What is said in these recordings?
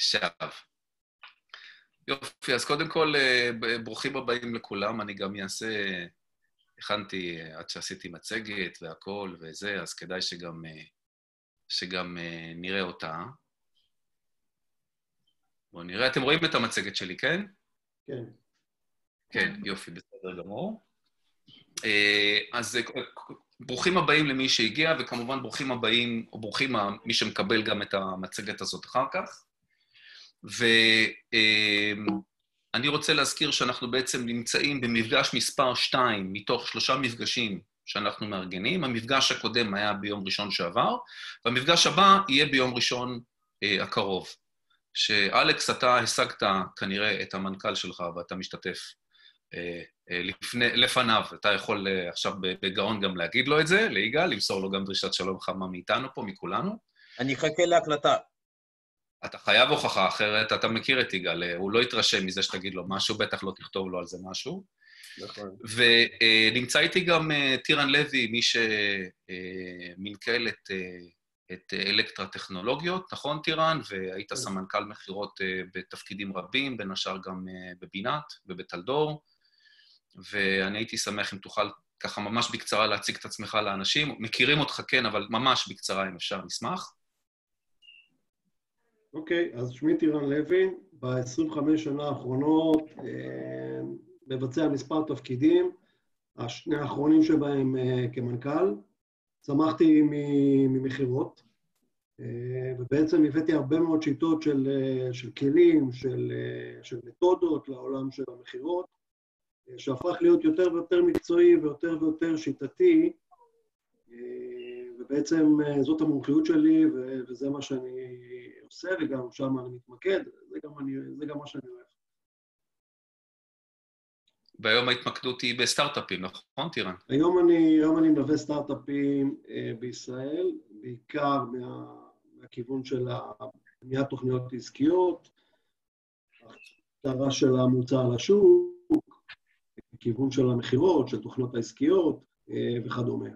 עכשיו. יופי, אז קודם כל, ברוכים הבאים לכולם, אני גם הכנתי עד שעשיתי מצגת והכל וזה, אז כדאי שגם נראה אותה. בואו נראה, אתם רואים את המצגת שלי, כן? כן. כן, יופי, בסדר גמור. אז ברוכים הבאים למי שהגיע, וכמובן ברוכים הבאים, או ברוכים מי שמקבל גם את המצגת הזאת אחר כך. ואני רוצה להזכיר שאנחנו בעצם נמצאים במפגש מספר 2 מתוך 3 מפגשים שאנחנו מארגנים. המפגש הקודם היה ביום ראשון שעבר, והמפגש הבא יהיה ביום ראשון הקרוב. שאלכס, אתה השגת כנראה את המנכ"ל שלך ואתה משתתף לפניו. אתה יכול עכשיו בגאון גם להגיד לו את זה, ליגאל, למסור לו גם דרישת שלום חמה מאיתנו פה, מכולנו. אני אחכה להקלטה. אתה חייב הוכחה, אחרת אתה מכיר את יגאל, הוא לא יתרשם מזה שתגיד לו משהו, בטח לא תכתוב לו על זה משהו. נכון. ונמצא איתי גם טירן לוי, מי שמנכ"ל את אלקטרה טכנולוגיות, נכון טירן? והיית סמנכ"ל מחירות בתפקידים רבים, בין השאר גם בבינת ובטלדור, ואני הייתי שמח אם תוכל ככה ממש בקצרה להציג את עצמך לאנשים. מכירים אותך כן, אבל ממש בקצרה אם אפשר, נשמח. אוקיי, אז שמי טירן לוי, ב-25 שנה האחרונות מבצע מספר תפקידים, השני האחרונים שבהם כמנכ"ל, צמחתי ממחירות, ובעצם הבאתי הרבה מאוד שיטות של כלים, של מתודות לעולם של המחירות, שהפך להיות יותר ויותר מקצועי ויותר ויותר שיטתי, ובעצם זאת המומחיות שלי, וזה מה שאני עושה, וגם שם אני מתמקד, זה גם מה שאני אוהב. והיום ההתמקדות היא בסטארט-אפים, נכון, טירן? היום אני מלווה סטארט-אפים בישראל, בעיקר מהכיוון של בניית תוכניות עסקיות, הכתרה של המוצר לשוק, כיוון של המחירות, של תוכניות העסקיות וכדומה.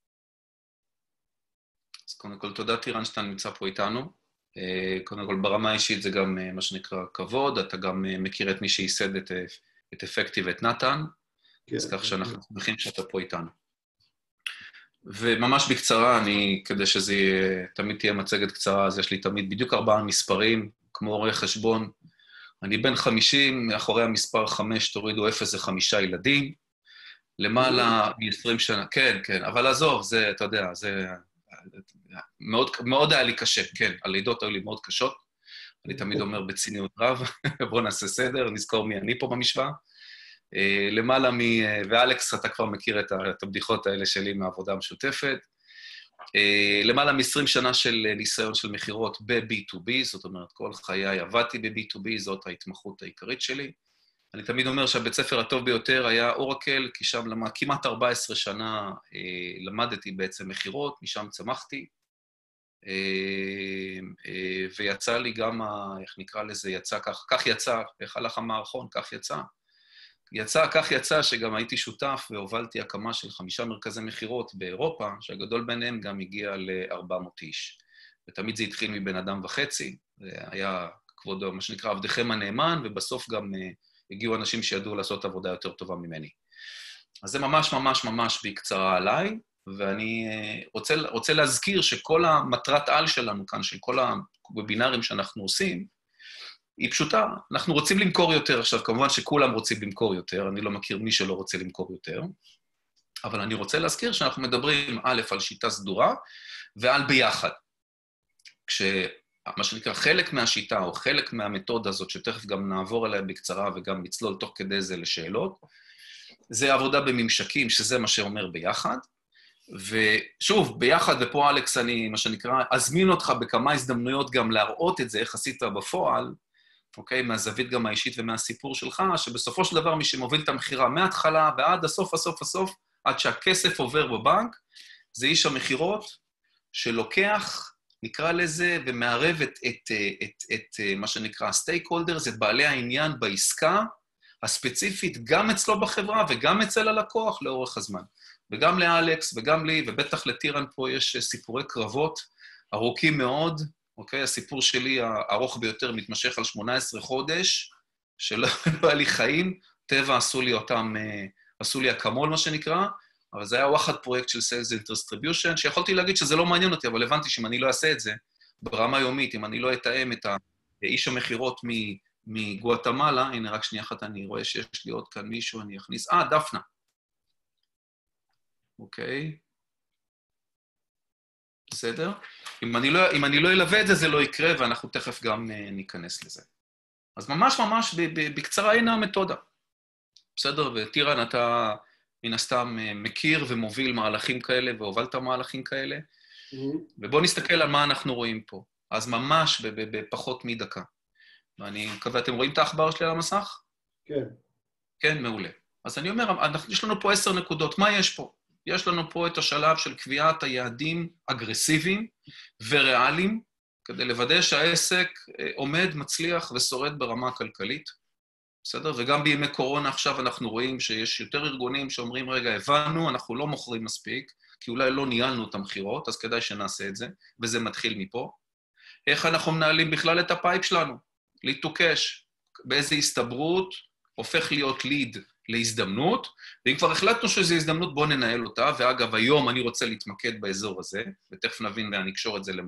אז קודם כל, תודה טירן שאתה נמצא פה איתנו. קודם כל, ברמה האישית זה גם מה שנקרא כבוד, אתה גם מכיר את מי שייסד את אפקטיב ואת נתן, אז כך שאנחנו שמחים שאתה פה איתנו. וממש בקצרה, כדי שזה תמיד תהיה מצגת קצרה, אז יש לי תמיד בדיוק 4 מספרים, כמו עורך חשבון. אני בן 50, מאחורי המספר 5 תורידו 0 זה 5 ילדים, למעלה מ-20 שנה, כן, כן, אבל עזוב, זה, אתה יודע, זה מאוד היה לי קשה, כן, הלידות היו לי מאוד קשות, אני תמיד אומר בציניות רב, בואו נעשה סדר, נזכור מי אני פה במשוואה. למעלה ואלכס, אתה כבר מכיר את הבדיחות האלה שלי מהעבודה המשותפת. למעלה מ-20 שנה של ניסיון של מחירות ב-B2B, זאת אומרת, כל חיי עבדתי ב-B2B, זאת ההתמחות העיקרית שלי. אני תמיד אומר שהבית ספר הטוב ביותר היה אורקל, כי שם כמעט 14 שנה למדתי בעצם מחירות, משם צמחתי. ויצא לי גם, איך נקרא לזה, יצא כך יצא, איך הלך המערכון, כך יצא. כך יצא שגם הייתי שותף והובלתי הקמה של 5 מרכזי מחירות באירופה, שהגדול ביניהם גם הגיע ל-400 איש. ותמיד זה התחיל מבן אדם וחצי, זה היה כבודו, מה שנקרא, עבדכם הנאמן, ובסוף גם הגיעו אנשים שידעו לעשות עבודה יותר טובה ממני. אז זה ממש ממש ממש בקצרה עליי, ואני רוצה להזכיר שכל המטרת על שלנו כאן, של כל הוובינרים שאנחנו עושים, היא פשוטה, אנחנו רוצים למכור יותר. עכשיו, כמובן שכולם רוצים למכור יותר, אני לא מכיר מי שלא רוצה למכור יותר, אבל אני רוצה להזכיר שאנחנו מדברים א' על שיטה סדורה, ועל ביחד. מה שנקרא, חלק מהשיטה או חלק מהמתודה הזאת, שתכף גם נעבור עליה בקצרה וגם נצלול תוך כדי זה לשאלות, זה עבודה בממשקים, שזה מה שאומר ביחד, ושוב, ביחד, ופה אלכס, אני, מה שנקרא, אזמין אותך בכמה הזדמנויות גם להראות את זה, איך עשית בפועל, אוקיי? מהזווית גם האישית ומהסיפור שלך, שבסופו של דבר מי שמוביל את המחירה מההתחלה ועד הסוף, עד שהכסף עובר בבנק, זה איש המחירות שלוקח, נקרא לזה, ומערב את מה שנקרא stakeholders, את בעלי העניין בעסקה הספציפית, גם אצלו בחברה וגם אצל הלקוח לאורך הזמן. וגם לאלכס וגם לי, ובטח לטירן פה יש סיפורי קרבות ארוכים מאוד, אוקיי? הסיפור שלי הארוך ביותר מתמשך על 18 חודש, שלא היה לי חיים, טבע עשו לי אקמול, מה שנקרא, אבל זה היה וואחד פרויקט של Sales and Distribution, שיכולתי להגיד שזה לא מעניין אותי, אבל הבנתי שאם אני לא אעשה את זה, ברמה יומית, אם אני לא אתאם את איש המחירות מגואטמלה, הנה רק שנייה אחת, אני רואה שיש לי עוד כאן מישהו, אני אכניס, דפנה. אוקיי. בסדר? אם אני לא אלווה את זה, זה לא יקרה, ואנחנו תכף גם ניכנס לזה. אז ממש בקצרה, הנה המתודה. בסדר? וטירן, אתה מן הסתם מכיר ומוביל מהלכים כאלה, והובלת מהלכים כאלה, ובואו נסתכל על מה אנחנו רואים פה. אז ממש בפחות מדקה. ואני מקווה, אתם רואים את האחבר שלי על המסך? כן. כן, מעולה. אז אני אומר, יש לנו פה 10 נקודות. מה יש פה? יש לנו פה את השלב של קביעת היעדים אגרסיביים וריאליים, כדי לוודא שהעסק עומד, מצליח ושורד ברמה הכלכלית. בסדר? וגם בימי קורונה עכשיו אנחנו רואים שיש יותר ארגונים שאומרים, רגע, הבנו, אנחנו לא מוכרים מספיק, כי אולי לא ניהלנו את המחירות, אז כדאי שנעשה את זה, וזה מתחיל מפה. איך אנחנו מנהלים בכלל את הפייפ שלנו? lead to cash, באיזה הסתברות הופך להיות ליד להזדמנות, ואם כבר החלטנו שזו הזדמנות, בואו ננהל אותה, ואגב, היום אני רוצה להתמקד באזור הזה, ותכף נבין ואני אקשור את זה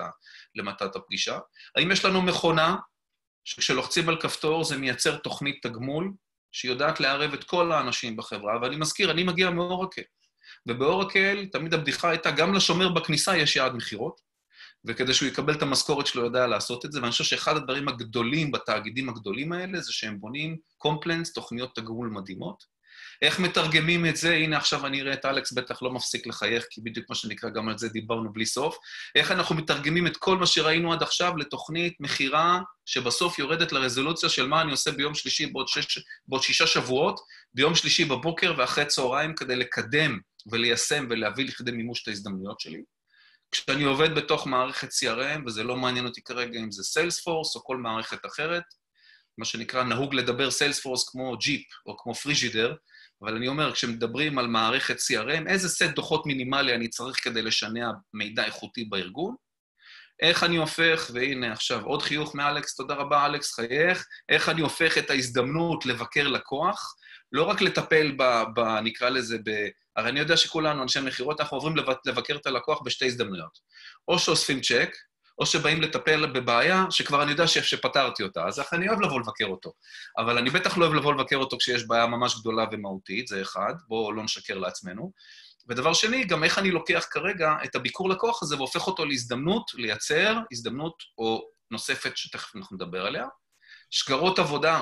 למטרת הפגישה. האם יש לנו מכונה, שכשלוחצים על כפתור זה מייצר תוכנית תגמול, שיודעת לערב את כל האנשים בחברה, ואני מזכיר, אני מגיע מאורקל, ובאורקל תמיד הבדיחה הייתה, גם לשומר בכניסה יש יעד מחירות, וכדי שהוא יקבל את המשכורת שלו יודע לעשות את זה, ואני חושב שאחד הדברים הגדולים בתאגידים הגדולים האלה, זה שהם בונים קומפלנס, תוכניות תגמול מדהימות. איך מתרגמים את זה? הנה עכשיו אני אראה את אלכס בטח לא מפסיק לחייך, כי בדיוק מה שנקרא, גם על זה דיברנו בלי סוף. איך אנחנו מתרגמים את כל מה שראינו עד עכשיו לתוכנית מחירה, שבסוף יורדת לרזולוציה של מה אני עושה ביום שלישי בעוד 6 שבועות, ביום שלישי בבוקר ואחרי צהריים, כדי לקדם וליישם ולהביא לכדי מימוש את ההזדמנויות שלי. כשאני עובד בתוך מערכת CRM, וזה לא מעניין אותי כרגע אם זה Salesforce או כל מערכת אחרת, מה שנקרא, נהוג לדבר Salesforce כמו ג'יפ או כמו פריג'ידר, אבל אני אומר, כשמדברים על מערכת CRM, איזה סט דוחות מינימלי אני צריך כדי לשנע מידע איכותי בארגון? איך אני הופך, והנה עכשיו עוד חיוך מאלכס, תודה רבה אלכס, חייך, איך אני הופך את ההזדמנות לבקר לקוח, לא רק לטפל נקרא לזה, הרי אני יודע שכולנו, אנשי מחירות, אנחנו עוברים לבקר את הלקוח בשתי הזדמנויות. או שאוספים צ'ק, או שבאים לטפל בבעיה שכבר אני יודע שפתרתי אותה, אז אני אוהב לבוא לבקר אותו. אבל אני בטח לא אוהב לבוא לבקר אותו כשיש בעיה ממש גדולה ומהותית, זה אחד, בואו לא נשקר לעצמנו. ודבר שני, גם איך אני לוקח כרגע את הביקור לקוח הזה והופך אותו להזדמנות, לייצר הזדמנות או נוספת שתכף אנחנו נדבר עליה. שגרות עבודה,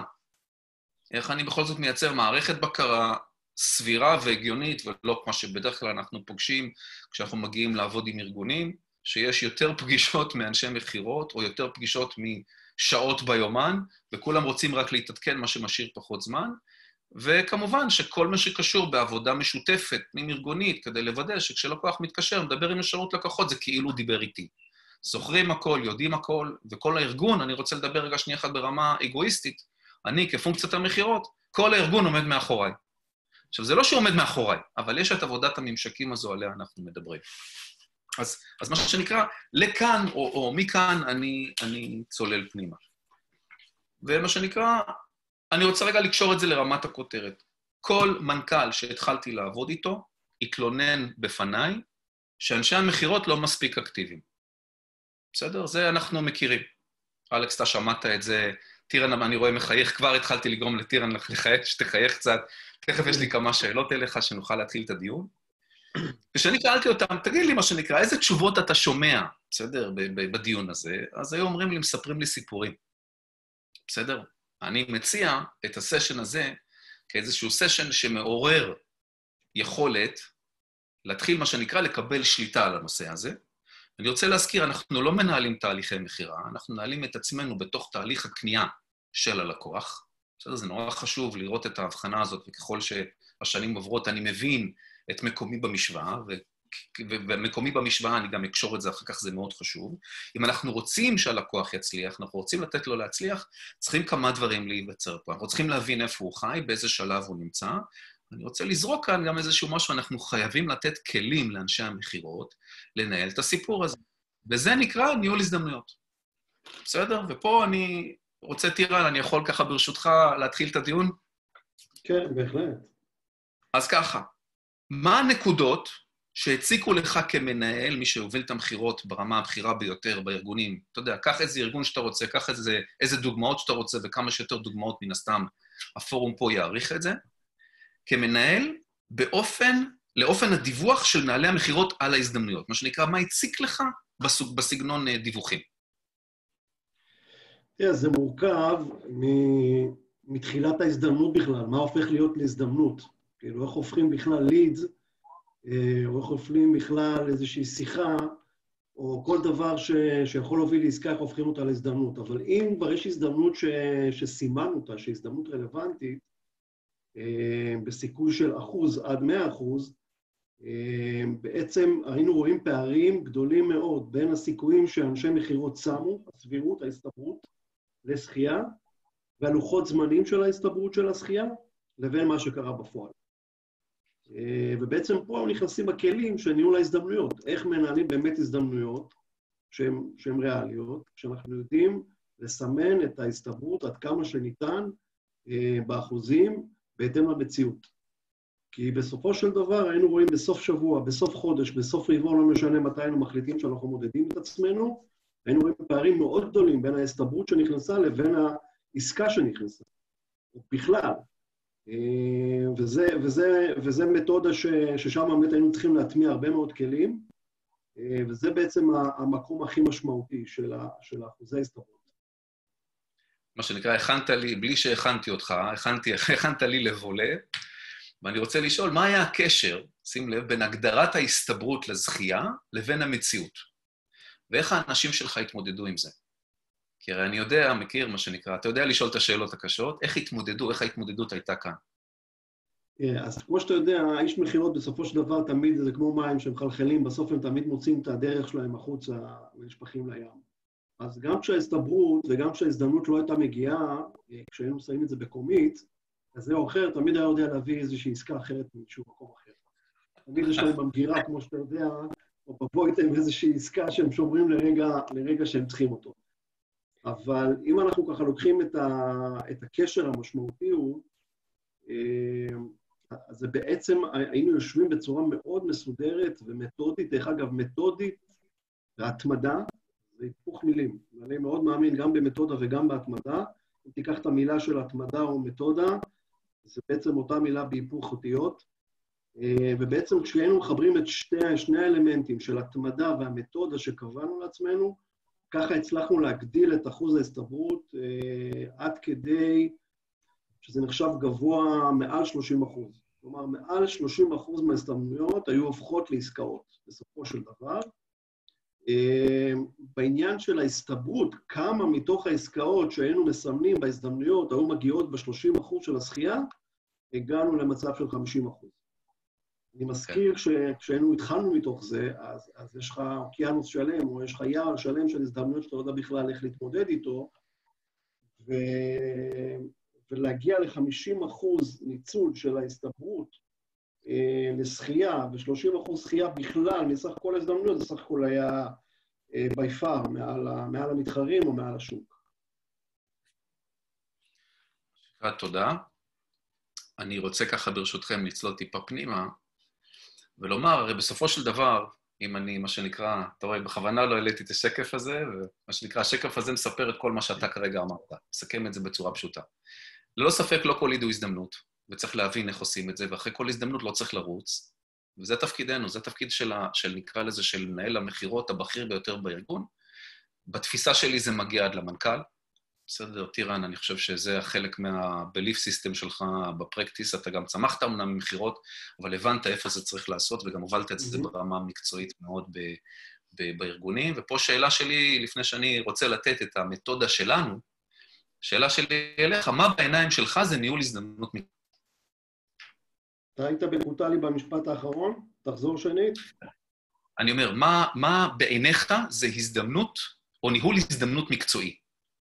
איך אני בכל זאת מייצר מערכת בקרה סבירה והגיונית, ולא כמו שבדרך כלל אנחנו פוגשים כשאנחנו מגיעים לעבוד עם ארגונים, שיש יותר פגישות מאנשי מחירות, או יותר פגישות משעות ביומן, וכולם רוצים רק להתעדכן, מה שמשאיר פחות זמן, וכמובן שכל מה שקשור בעבודה משותפת, פנים-ארגונית, כדי לוודא שכשלקוח מתקשר, מדבר עם ישירות לקוחות, זה כאילו דיבר איתי. זוכרים הכל, יודעים הכל, וכל הארגון, אני רוצה לדבר רגע שנייה אחת ברמה אגואיסטית, אני כפונקציית המחירות, כל הארגון עומד מאחוריי. עכשיו, זה לא שהוא עומד מאחוריי, אבל יש את עבודת הממשקים הזו עליה אנחנו מדברים. אז מה שנקרא, לכאן או מכאן אני צולל פנימה. ומה שנקרא, אני רוצה רגע לקשור את זה לרמת הכותרת. כל מנכ"ל שהתחלתי לעבוד איתו, התלונן בפניי, שאנשי המחירות לא מספיק אקטיביים. בסדר? זה אנחנו מכירים. אלכס, אתה שמעת את זה, טירן, אני רואה מחייך, כבר התחלתי לגרום לטירן לחייך, שתחייך קצת. תכף יש לי כמה שאלות אליך שנוכל להתחיל את הדיון. כשאני שאלתי אותם, תגיד לי מה שנקרא, איזה תשובות אתה שומע, בסדר, בדיון הזה, אז היו אומרים לי, מספרים לי סיפורים. בסדר? אני מציע את הסשן הזה כאיזשהו סשן שמעורר יכולת להתחיל מה שנקרא לקבל שליטה על הנושא הזה. אני רוצה להזכיר, אנחנו לא מנהלים תהליכי מחירה, אנחנו מנהלים את עצמנו בתוך תהליך הקנייה של הלקוח. בסדר? זה נורא חשוב לראות את ההבחנה הזאת, וככל שהשנים עוברות אני מבין את מקומי במשוואה, ומקומי במשוואה, אני גם אקשור את זה אחר כך, זה מאוד חשוב. אם אנחנו רוצים שהלקוח יצליח, אנחנו רוצים לתת לו להצליח, צריכים כמה דברים להיווצר פה. אנחנו צריכים להבין איפה הוא חי, באיזה שלב הוא נמצא. אני רוצה לזרוק כאן גם איזשהו משהו, אנחנו חייבים לתת כלים לאנשי המחירות, לנהל את הסיפור הזה. וזה נקרא ניהול הזדמנויות. בסדר? ופה אני רוצה, טירן, אני יכול ככה ברשותך להתחיל את הדיון? כן, בהחלט. אז ככה, מה הנקודות שהציקו לך כמנהל, מי שהוביל את המחירות ברמה הבכירה ביותר בארגונים? אתה יודע, קח איזה ארגון שאתה רוצה, קח איזה דוגמאות שאתה רוצה, וכמה שיותר דוגמאות מן הסתם, הפורום פה יעריך את זה. כמנהל, לאופן הדיווח של מנהלי המחירות על ההזדמנויות. מה שנקרא, מה הציק לך בסגנון דיווחים? תראה, זה מורכב מתחילת ההזדמנות בכלל, מה הופך להיות להזדמנות. כאילו, איך הופכים בכלל לידס, או איך הופכים בכלל איזושהי שיחה, או כל דבר שיכול להוביל לעסקה, איך הופכים אותה להזדמנות. אבל אם כבר יש הזדמנות שסימנו אותה, שהיא הזדמנות רלוונטית, בסיכוי של 1% עד 100%, בעצם היינו רואים פערים גדולים מאוד בין הסיכויים שאנשי מחירות שמו, הסבירות, ההסתברות, לזכייה, והלוחות זמנים של ההסתברות של הזכייה, לבין מה שקרה בפועל. ובעצם פה נכנסים הכלים של ניהול ההזדמנויות, איך מנהלים באמת הזדמנויות שהן ריאליות, כשאנחנו יודעים לסמן את ההסתברות עד כמה שניתן באחוזים בהתאם למציאות. כי בסופו של דבר היינו רואים בסוף שבוע, בסוף חודש, בסוף רבעון, לא משנה מתי היינו מחליטים שאנחנו מודדים את עצמנו, היינו רואים פערים מאוד גדולים בין ההסתברות שנכנסה לבין העסקה שנכנסה. בכלל. וזה מתודה ששם באמת היינו צריכים להטמיע הרבה מאוד כלים, וזה בעצם המקום הכי משמעותי של אחוזי ההסתברות. מה שנקרא, הכנת לי, בלי שהכנתי אותך, הכנת לי לבולה, ואני רוצה לשאול, מה היה הקשר, שים לב, בין הגדרת ההסתברות לזכייה לבין המציאות? ואיך האנשים שלך התמודדו עם זה? כי הרי אני יודע, מכיר מה שנקרא, אתה יודע לשאול את השאלות הקשות, איך התמודדו, איך ההתמודדות הייתה כאן? אז כמו שאתה יודע, איש מחירות בסופו של דבר תמיד זה כמו מים שמחלחלים, בסוף הם תמיד מוצאים את הדרך שלהם החוצה ונשפכים לים. אז גם כשההסתברות וגם כשההזדמנות לא הייתה מגיעה, כשהיינו שמים את זה בקומית, אז זה או אחר, תמיד היה יודע להביא איזושהי עסקה אחרת מאיזשהו מקום אחר. תמיד יש להם במגירה, כמו שאתה יודע, או בבוא איתם איזושהי עסקה שהם שומרים לרגע שהם צריכים אותו. אבל אם אנחנו ככה לוקחים את הקשר המשמעותי הוא, אז זה בעצם היינו יושבים בצורה מאוד מסודרת ומתודית, דרך אגב, מתודית והתמדה, זה היפוך מילים. אני מאוד מאמין גם במתודה וגם בהתמדה. אם תיקח את המילה של התמדה או מתודה, זה בעצם אותה מילה בהיפוך אותיות, ובעצם כשהיינו מחברים את שני האלמנטים של התמדה והמתודה שקבענו לעצמנו, ככה הצלחנו להגדיל את אחוז ההסתברות עד כדי שזה נחשב גבוה מעל 30%. כלומר, מעל 30% מההזדמנויות היו הופכות לעסקאות, בסופו של דבר. בעניין של ההסתברות, כמה מתוך העסקאות שהיינו מסמנים בהזדמנויות היו מגיעות ב-30% של הזכייה, הגענו למצב של 50%. אני מזכיר כשהיינו התחלנו מתוך זה, אז יש לך אוקיינוס שלם, או יש לך יער שלם של הזדמנויות שאתה לא יודע בכלל איך להתמודד איתו, ולהגיע ל-50% ניצול של ההסתברות לזכייה, ו-30% זכייה בכלל מסך כל ההזדמנויות, זה סך הכל היה by far מעל המתחרים או מעל השוק. תודה. אני רוצה ככה ברשותכם לצלול טיפה פנימה, ולומר, הרי בסופו של דבר, אם אני, מה שנקרא, אתה רואה, בכוונה לא העליתי את השקף הזה, ומה שנקרא, השקף הזה מספר את כל מה שאתה כרגע אמרת, מסכם את זה בצורה פשוטה. ללא ספק, לא כל ליד הוא הזדמנות, וצריך להבין איך עושים את זה, ואחרי כל הזדמנות לא צריך לרוץ, וזה תפקידנו, זה תפקיד של נקרא לזה, של מנהל המחירות הבכיר ביותר בארגון. בתפיסה שלי זה מגיע עד למנכ"ל, בסדר, טירן, אני חושב שזה החלק מה-belief system שלך בפרקטיס, אתה גם צמחת אמנם ממחירות, אבל הבנת איפה זה צריך לעשות, וגם הובלת את זה ברמה מקצועית מאוד בארגונים. ופה שאלה שלי, לפני שאני רוצה לתת את המתודה שלנו, שאלה שלי אליך, מה בעיניים שלך זה ניהול הזדמנות? אתה היית בקוטלי במשפט האחרון? תחזור שנית. אני אומר, מה בעיניך זה הזדמנות, או ניהול הזדמנות מקצועי?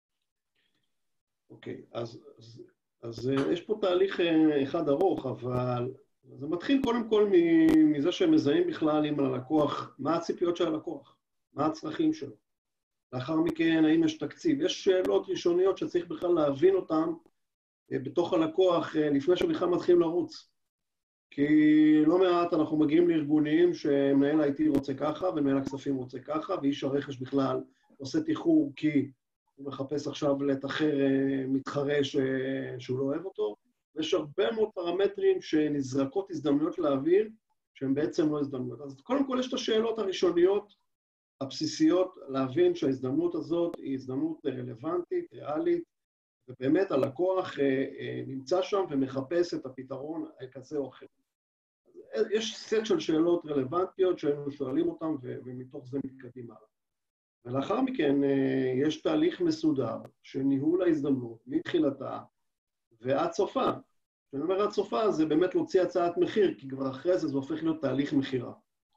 אוקיי, אז יש פה תהליך אחד ארוך, אבל זה מתחיל קודם כל מזה שהם מזהים בכלל עם הלקוח, מה הציפיות של הלקוח, מה הצרכים שלו. לאחר מכן, האם יש תקציב? יש שאלות ראשוניות שצריך בכלל להבין אותן בתוך הלקוח לפני שבכלל מתחילים לרוץ. כי לא מעט אנחנו מגיעים לארגונים שמנהל ה-IT רוצה ככה, ומנהל הכספים רוצה ככה, ואיש הרכש בכלל עושה תיחור כי הוא מחפש עכשיו לתחר מתחרה שהוא לא אוהב אותו. ויש הרבה מאוד פרמטרים שנזרקות הזדמנויות לאוויר, שהן בעצם לא הזדמנויות. אז קודם כל יש את השאלות הראשוניות, הבסיסיות, להבין שההזדמנות הזאת היא הזדמנות רלוונטית, ריאלית, ובאמת הלקוח נמצא שם ומחפש את הפתרון כזה או אחר. יש סט של שאלות רלוונטיות שהיינו שואלים אותם, ומתוך זה מתקדים הלאה. ולאחר מכן יש תהליך מסודר של ניהול ההזדמנות מתחילתה ועד סופה. כשאני אומר עד סופה זה באמת להוציא הצעת מחיר, כי כבר אחרי זה הופך להיות תהליך מחירה.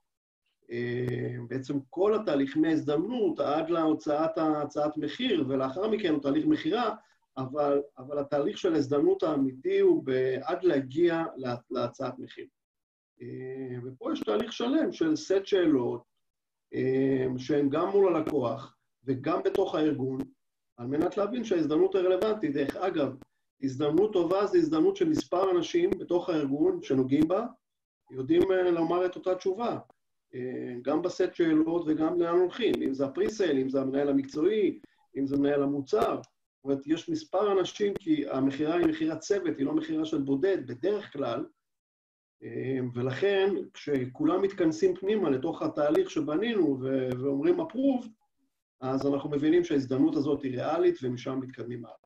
בעצם כל התהליך מהזדמנות עד להוצאת הצעת מחיר, ולאחר מכן הוא תהליך מחירה, אבל התהליך של ההזדמנות האמיתי הוא עד להגיע להצעת מחיר. ופה יש תהליך שלם של סט שאלות, שהן גם מול הלקוח וגם בתוך הארגון, על מנת להבין שההזדמנות הרלוונטית, דרך אגב, הזדמנות טובה זה הזדמנות של מספר אנשים בתוך הארגון שנוגעים בה, יודעים לומר את אותה תשובה, גם בסט שאלות וגם לאן הולכים, אם זה הפריסייל, אם זה המנהל המקצועי, אם זה מנהל המוצר, זאת אומרת, יש מספר אנשים, כי המחירה היא מחירת צוות, היא לא מחירה של בודד, בדרך כלל, ולכן כשכולם מתכנסים פנימה לתוך התהליך שבנינו ואומרים approve, אז אנחנו מבינים שההזדמנות הזאת היא ריאלית ומשם מתקדמים הלאה.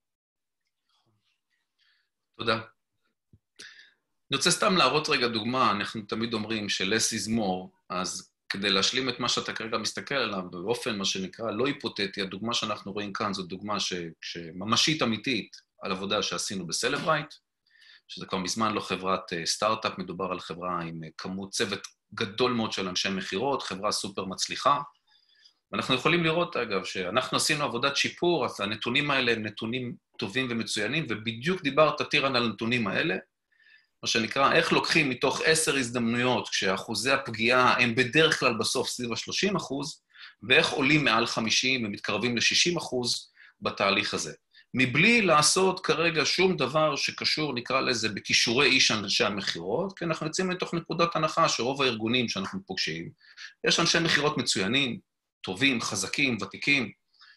תודה. אני רוצה סתם להראות רגע דוגמה, אנחנו תמיד אומרים ש-less is more, אז כדי להשלים את מה שאתה כרגע מסתכל עליו, באופן מה שנקרא לא היפותטי, הדוגמה שאנחנו רואים כאן זו דוגמה שממשית אמיתית על עבודה שעשינו בסלברייט, שזה כבר מזמן לא חברת סטארט-אפ, מדובר על חברה עם כמות צוות גדול מאוד של אנשי מחירות, חברה סופר מצליחה, ואנחנו יכולים לראות, אגב, שאנחנו עשינו עבודת שיפור, אז הנתונים האלה הם נתונים טובים ומצוינים, ובדיוק דיברת, טירן, על הנתונים האלה, מה שנקרא, איך לוקחים מתוך 10 הזדמנויות, כשאחוזי הפגיעה הם בדרך כלל בסוף סביב ה-30%, ואיך עולים מעל 50 ומתקרבים ל-60% בתהליך הזה. מבלי לעשות כרגע שום דבר שקשור, נקרא לזה, בכישורי איש אנשי המחירות, כי אנחנו יוצאים לתוך נקודת הנחה שרוב הארגונים שאנחנו פוגשים, יש אנשי מחירות מצוינים, טובים, חזקים, ותיקים.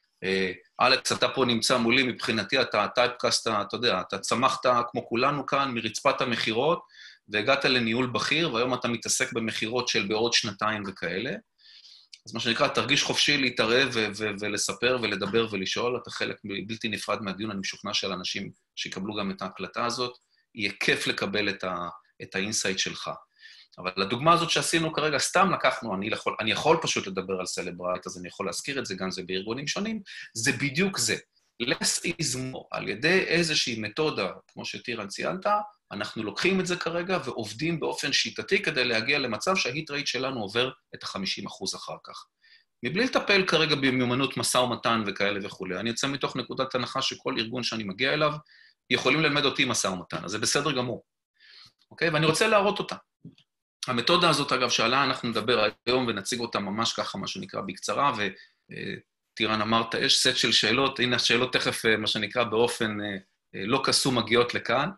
אלכס, אתה פה נמצא מולי, מבחינתי אתה טייפקאסט, אתה יודע, אתה צמחת כמו כולנו כאן מרצפת המחירות, והגעת לניהול בכיר, והיום אתה מתעסק במחירות של בעוד 2 וכאלה. אז מה שנקרא, תרגיש חופשי להתערב ולספר ולדבר ולשאול, אתה חלק בלתי נפרד מהדיון, אני משוכנע של אנשים שיקבלו גם את ההקלטה הזאת, יהיה כיף לקבל את האינסייט שלך. אבל לדוגמה הזאת שעשינו כרגע, סתם לקחנו, אני יכול פשוט לדבר על סלברייט, אז אני יכול להזכיר את זה, גם זה בארגונים שונים, זה בדיוק זה. less is more, על ידי איזושהי מתודה, כמו שטירן ציינת, אנחנו לוקחים את זה כרגע ועובדים באופן שיטתי כדי להגיע למצב שההיט רייט שלנו עובר את ה-50% אחר כך. מבלי לטפל כרגע במיומנות משא ומתן וכאלה וכו'. אני יוצא מתוך נקודת הנחה שכל ארגון שאני מגיע אליו, יכולים ללמד אותי משא ומתן, אז זה בסדר גמור. אוקיי? ואני רוצה להראות אותה. המתודה הזאת, אגב, שעלה, אנחנו נדבר היום ונציג אותה ממש ככה, מה שנקרא, בקצרה, וטירן אמרת, יש סט של שאלות, הנה השאלות תכף, מה שנקרא, באופן לא קסום מגיעות לכאן.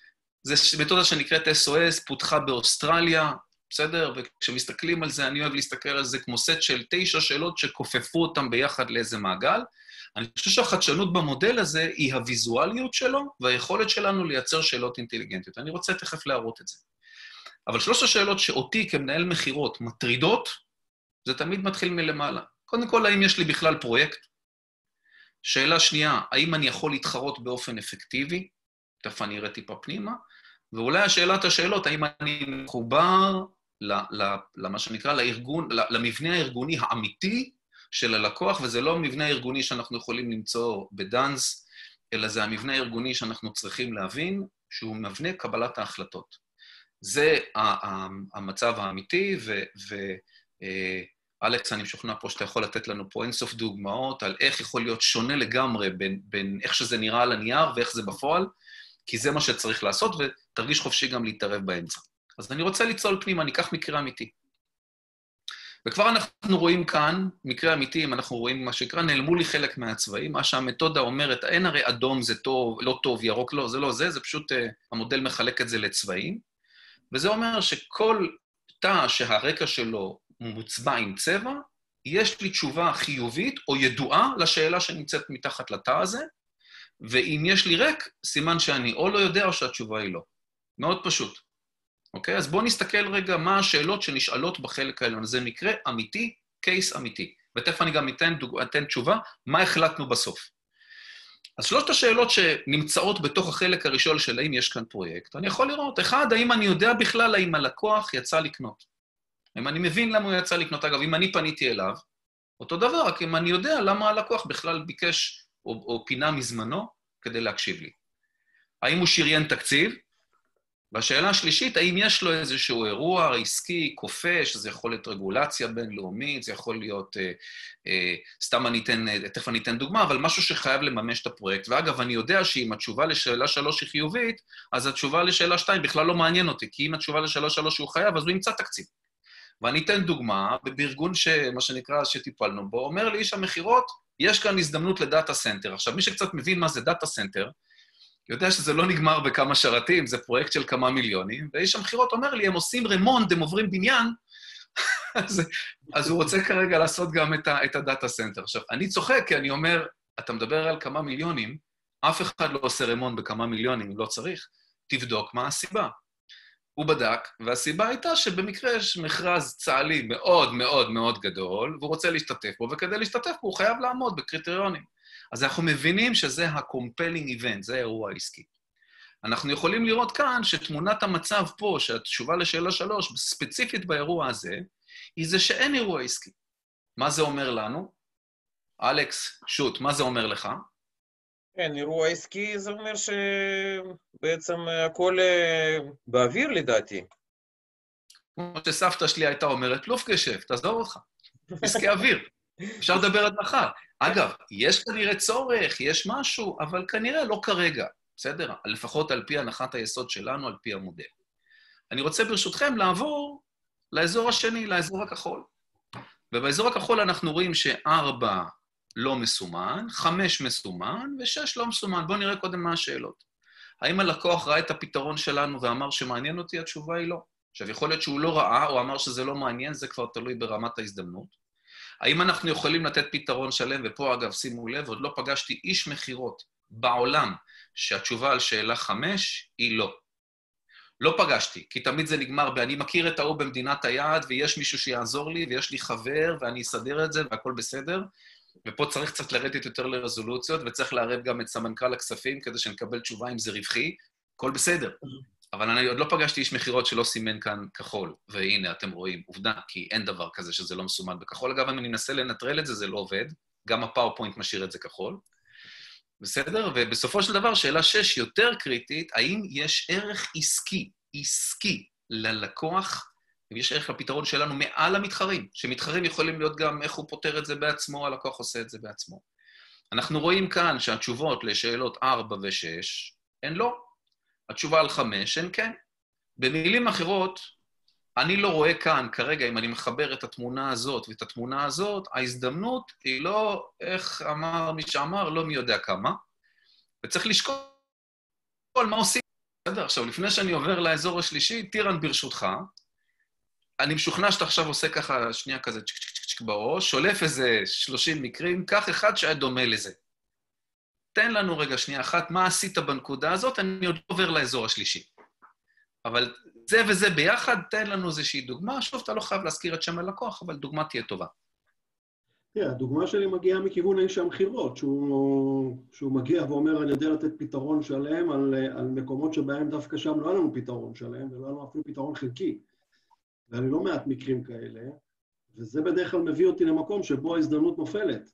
זו מתודה שנקראת SOS, פותחה באוסטרליה, בסדר? וכשמסתכלים על זה, אני אוהב להסתכל על זה כמו סט של 9 שאלות שכופפו אותם ביחד לאיזה מעגל. אני חושב שהחדשנות במודל הזה היא הוויזואליות שלו, והיכולת שלנו לייצר שאלות אינטליגנטיות. אני רוצה תכף להראות את זה. אבל 3 השאלות שאותי כמנהל מחירות מטרידות, זה תמיד מתחיל מלמעלה. קודם כל, האם יש לי בכלל פרויקט? שאלה שנייה, האם אני יכול להתחרות באופן אפקטיבי? תכף אני אראה טיפה פנימה. ואולי השאלת השאלות, האם אני מחובר למה שנקרא לארגון, למבנה הארגוני האמיתי של הלקוח, וזה לא המבנה הארגוני שאנחנו יכולים למצוא בדאנס, אלא זה המבנה הארגוני שאנחנו צריכים להבין, שהוא מבנה קבלת ההחלטות. זה המצב האמיתי, ואלכס, אני משוכנע פה שאתה יכול לתת לנו פה אינסוף דוגמאות על איך יכול להיות שונה לגמרי בין איך שזה נראה על הנייר ואיך זה בפועל, כי זה מה שצריך לעשות, ותרגיש חופשי גם להתערב באמצע. אז אני רוצה ליצול פנימה, אני אקח מקרה אמיתי. וכבר אנחנו רואים כאן, מקרה אמיתי, אם אנחנו רואים מה שנקרא, נעלמו לי חלק מהצבעים, מה שהמתודה אומרת, אין הרי אדום זה טוב, לא טוב, ירוק לא, זה לא זה, זה פשוט המודל מחלק את זה לצבעים, וזה אומר שכל תא שהרקע שלו מוצבע עם צבע, יש לי תשובה חיובית או ידועה לשאלה שנמצאת מתחת לתא הזה, ואם יש לי ריק, סימן שאני או לא יודע או שהתשובה היא לא. מאוד פשוט. אוקיי? אז בואו נסתכל רגע מה השאלות שנשאלות בחלק העליון. זה מקרה אמיתי, קייס אמיתי. ותכף אני גם אתן תשובה, מה החלטנו בסוף. אז שלושת השאלות שנמצאות בתוך החלק הראשון של האם יש כאן פרויקט, אני יכול לראות, אחד, האם אני יודע בכלל האם הלקוח יצא לקנות. אם אני מבין למה הוא יצא לקנות, אגב, אם אני פניתי אליו, אותו דבר, רק אם אני יודע למה הלקוח בכלל ביקש או פינה מזמנו כדי להקשיב לי. האם הוא שריין תקציב? והשאלה השלישית, האם יש לו איזשהו אירוע עסקי, קופש, זה יכול להיות רגולציה בינלאומית, זה יכול להיות, סתם תכף אני אתן דוגמה, אבל משהו שחייב לממש את הפרויקט. ואגב, אני יודע שאם התשובה לשאלה 3 היא חיובית, אז התשובה לשאלה 2 בכלל לא מעניין אותי, כי אם התשובה לשאלה 3 הוא חייב, אז הוא ימצא תקציב. ואני אתן דוגמה, בארגון מה שנקרא, שטיפלנו בו, אומר לי איש המחירות, יש כאן הזדמנות לדאטה סנטר. עכשיו, מי שקצת מבין מה זה דאטה סנטר, יודע שזה לא נגמר בכמה שרתים, זה פרויקט של כמה מיליונים, ואיש המחירות אומר לי, הם עושים רמונד, הם עוברים בניין, אז הוא רוצה כרגע לעשות גם את הדאטה סנטר. עכשיו, אני צוחק, כי אני אומר, אתה מדבר על כמה מיליונים, אף אחד לא עושה רמונד בכמה מיליונים, לא צריך, תבדוק מה הסיבה. הוא בדק, והסיבה הייתה שבמקרה יש מכרז צה"לי מאוד מאוד מאוד גדול, והוא רוצה להשתתף בו, וכדי להשתתף בו הוא חייב לעמוד בקריטריונים. אז אנחנו מבינים שזה ה-compelling event, זה האירוע העסקי. אנחנו יכולים לראות כאן שתמונת המצב פה, שהתשובה לשאלה 3, ספציפית באירוע הזה, היא זה שאין אירוע עסקי. מה זה אומר לנו? אלכס, שוט, מה זה אומר לך? כן, אירוע עסקי זה אומר שבעצם הכל באוויר לדעתי. כמו שסבתא שלי הייתה אומרת, לופגשפט, תעזור אותך, עסקי אוויר. אפשר לדבר עד מחר. אגב, יש כנראה צורך, יש משהו, אבל כנראה לא כרגע, בסדר? לפחות על פי הנחת היסוד שלנו, על פי המודל. אני רוצה ברשותכם לעבור לאזור השני, לאזור הכחול. ובאזור הכחול אנחנו רואים ש4 לא מסומן, 5 מסומן ו6 לא מסומן. בואו נראה קודם מה השאלות. האם הלקוח ראה את הפתרון שלנו ואמר שמעניין אותי? התשובה היא לא. עכשיו, יכול להיות שהוא לא ראה או אמר שזה לא מעניין, זה כבר תלוי ברמת ההזדמנות. האם אנחנו יכולים לתת פתרון שלם, ופה אגב, שימו לב, עוד לא פגשתי איש מחירות בעולם שהתשובה על שאלה 5 היא לא. לא פגשתי, כי תמיד זה נגמר אני מכיר את ההוא במדינת היעד, ויש מישהו שיעזור לי, ויש לי חבר, ואני אסדר את זה, והכל בסדר, ופה צריך קצת לרדת יותר לרזולוציות, וצריך לערב גם את סמנכ"ל הכספים, כדי שנקבל תשובה אם זה רווחי, הכל בסדר. אבל אני עוד לא פגשתי איש מחירות שלא סימן כאן כחול, והנה, אתם רואים, עובדה, כי אין דבר כזה שזה לא מסומן בכחול. אגב, אם אני אנסה לנטרל את זה, זה לא עובד, גם הפאורפוינט משאיר את זה כחול. בסדר? ובסופו של דבר, שאלה 6 יותר קריטית, האם יש ערך עסקי ללקוח, אם יש ערך לפתרון שלנו מעל המתחרים, שמתחרים יכולים להיות גם איך הוא פותר את זה בעצמו, הלקוח עושה את זה בעצמו. אנחנו רואים כאן שהתשובות לשאלות 4 ו-6 הן לא. התשובה על 5 הן כן. במילים אחרות, אני לא רואה כאן כרגע, אם אני מחבר את התמונה הזאת ואת התמונה הזאת, ההזדמנות היא לא, איך אמר מי שאמר, לא מי יודע כמה, וצריך לשקול מה עושים. בסדר, עכשיו, לפני שאני עובר לאזור השלישי, טירן ברשותך, אני משוכנע שאתה עכשיו עושה ככה, שנייה כזה, צ'ק צ'ק צ'ק בראש, שולף איזה 30 מקרים, כך אחד שהיה דומה לזה. תן לנו רגע שנייה אחת, מה עשית בנקודה הזאת, אני עוד עובר לאזור השלישי. אבל זה וזה ביחד, תן לנו איזושהי דוגמה, שוב, אתה לא חייב להזכיר את שם הלקוח, אבל דוגמה תהיה טובה. תראה, הדוגמה שלי מגיעה מכיוון איש המחירות, שהוא מגיע ואומר, אני יודע לתת פתרון שלם על מקומות שבהם דווקא שם לא היה לנו פתרון שלם, ולא היה לנו אפילו פתרון חלקי. ואני לא מעט מקרים כאלה, וזה בדרך כלל מביא אותי למקום שבו ההזדמנות נופלת.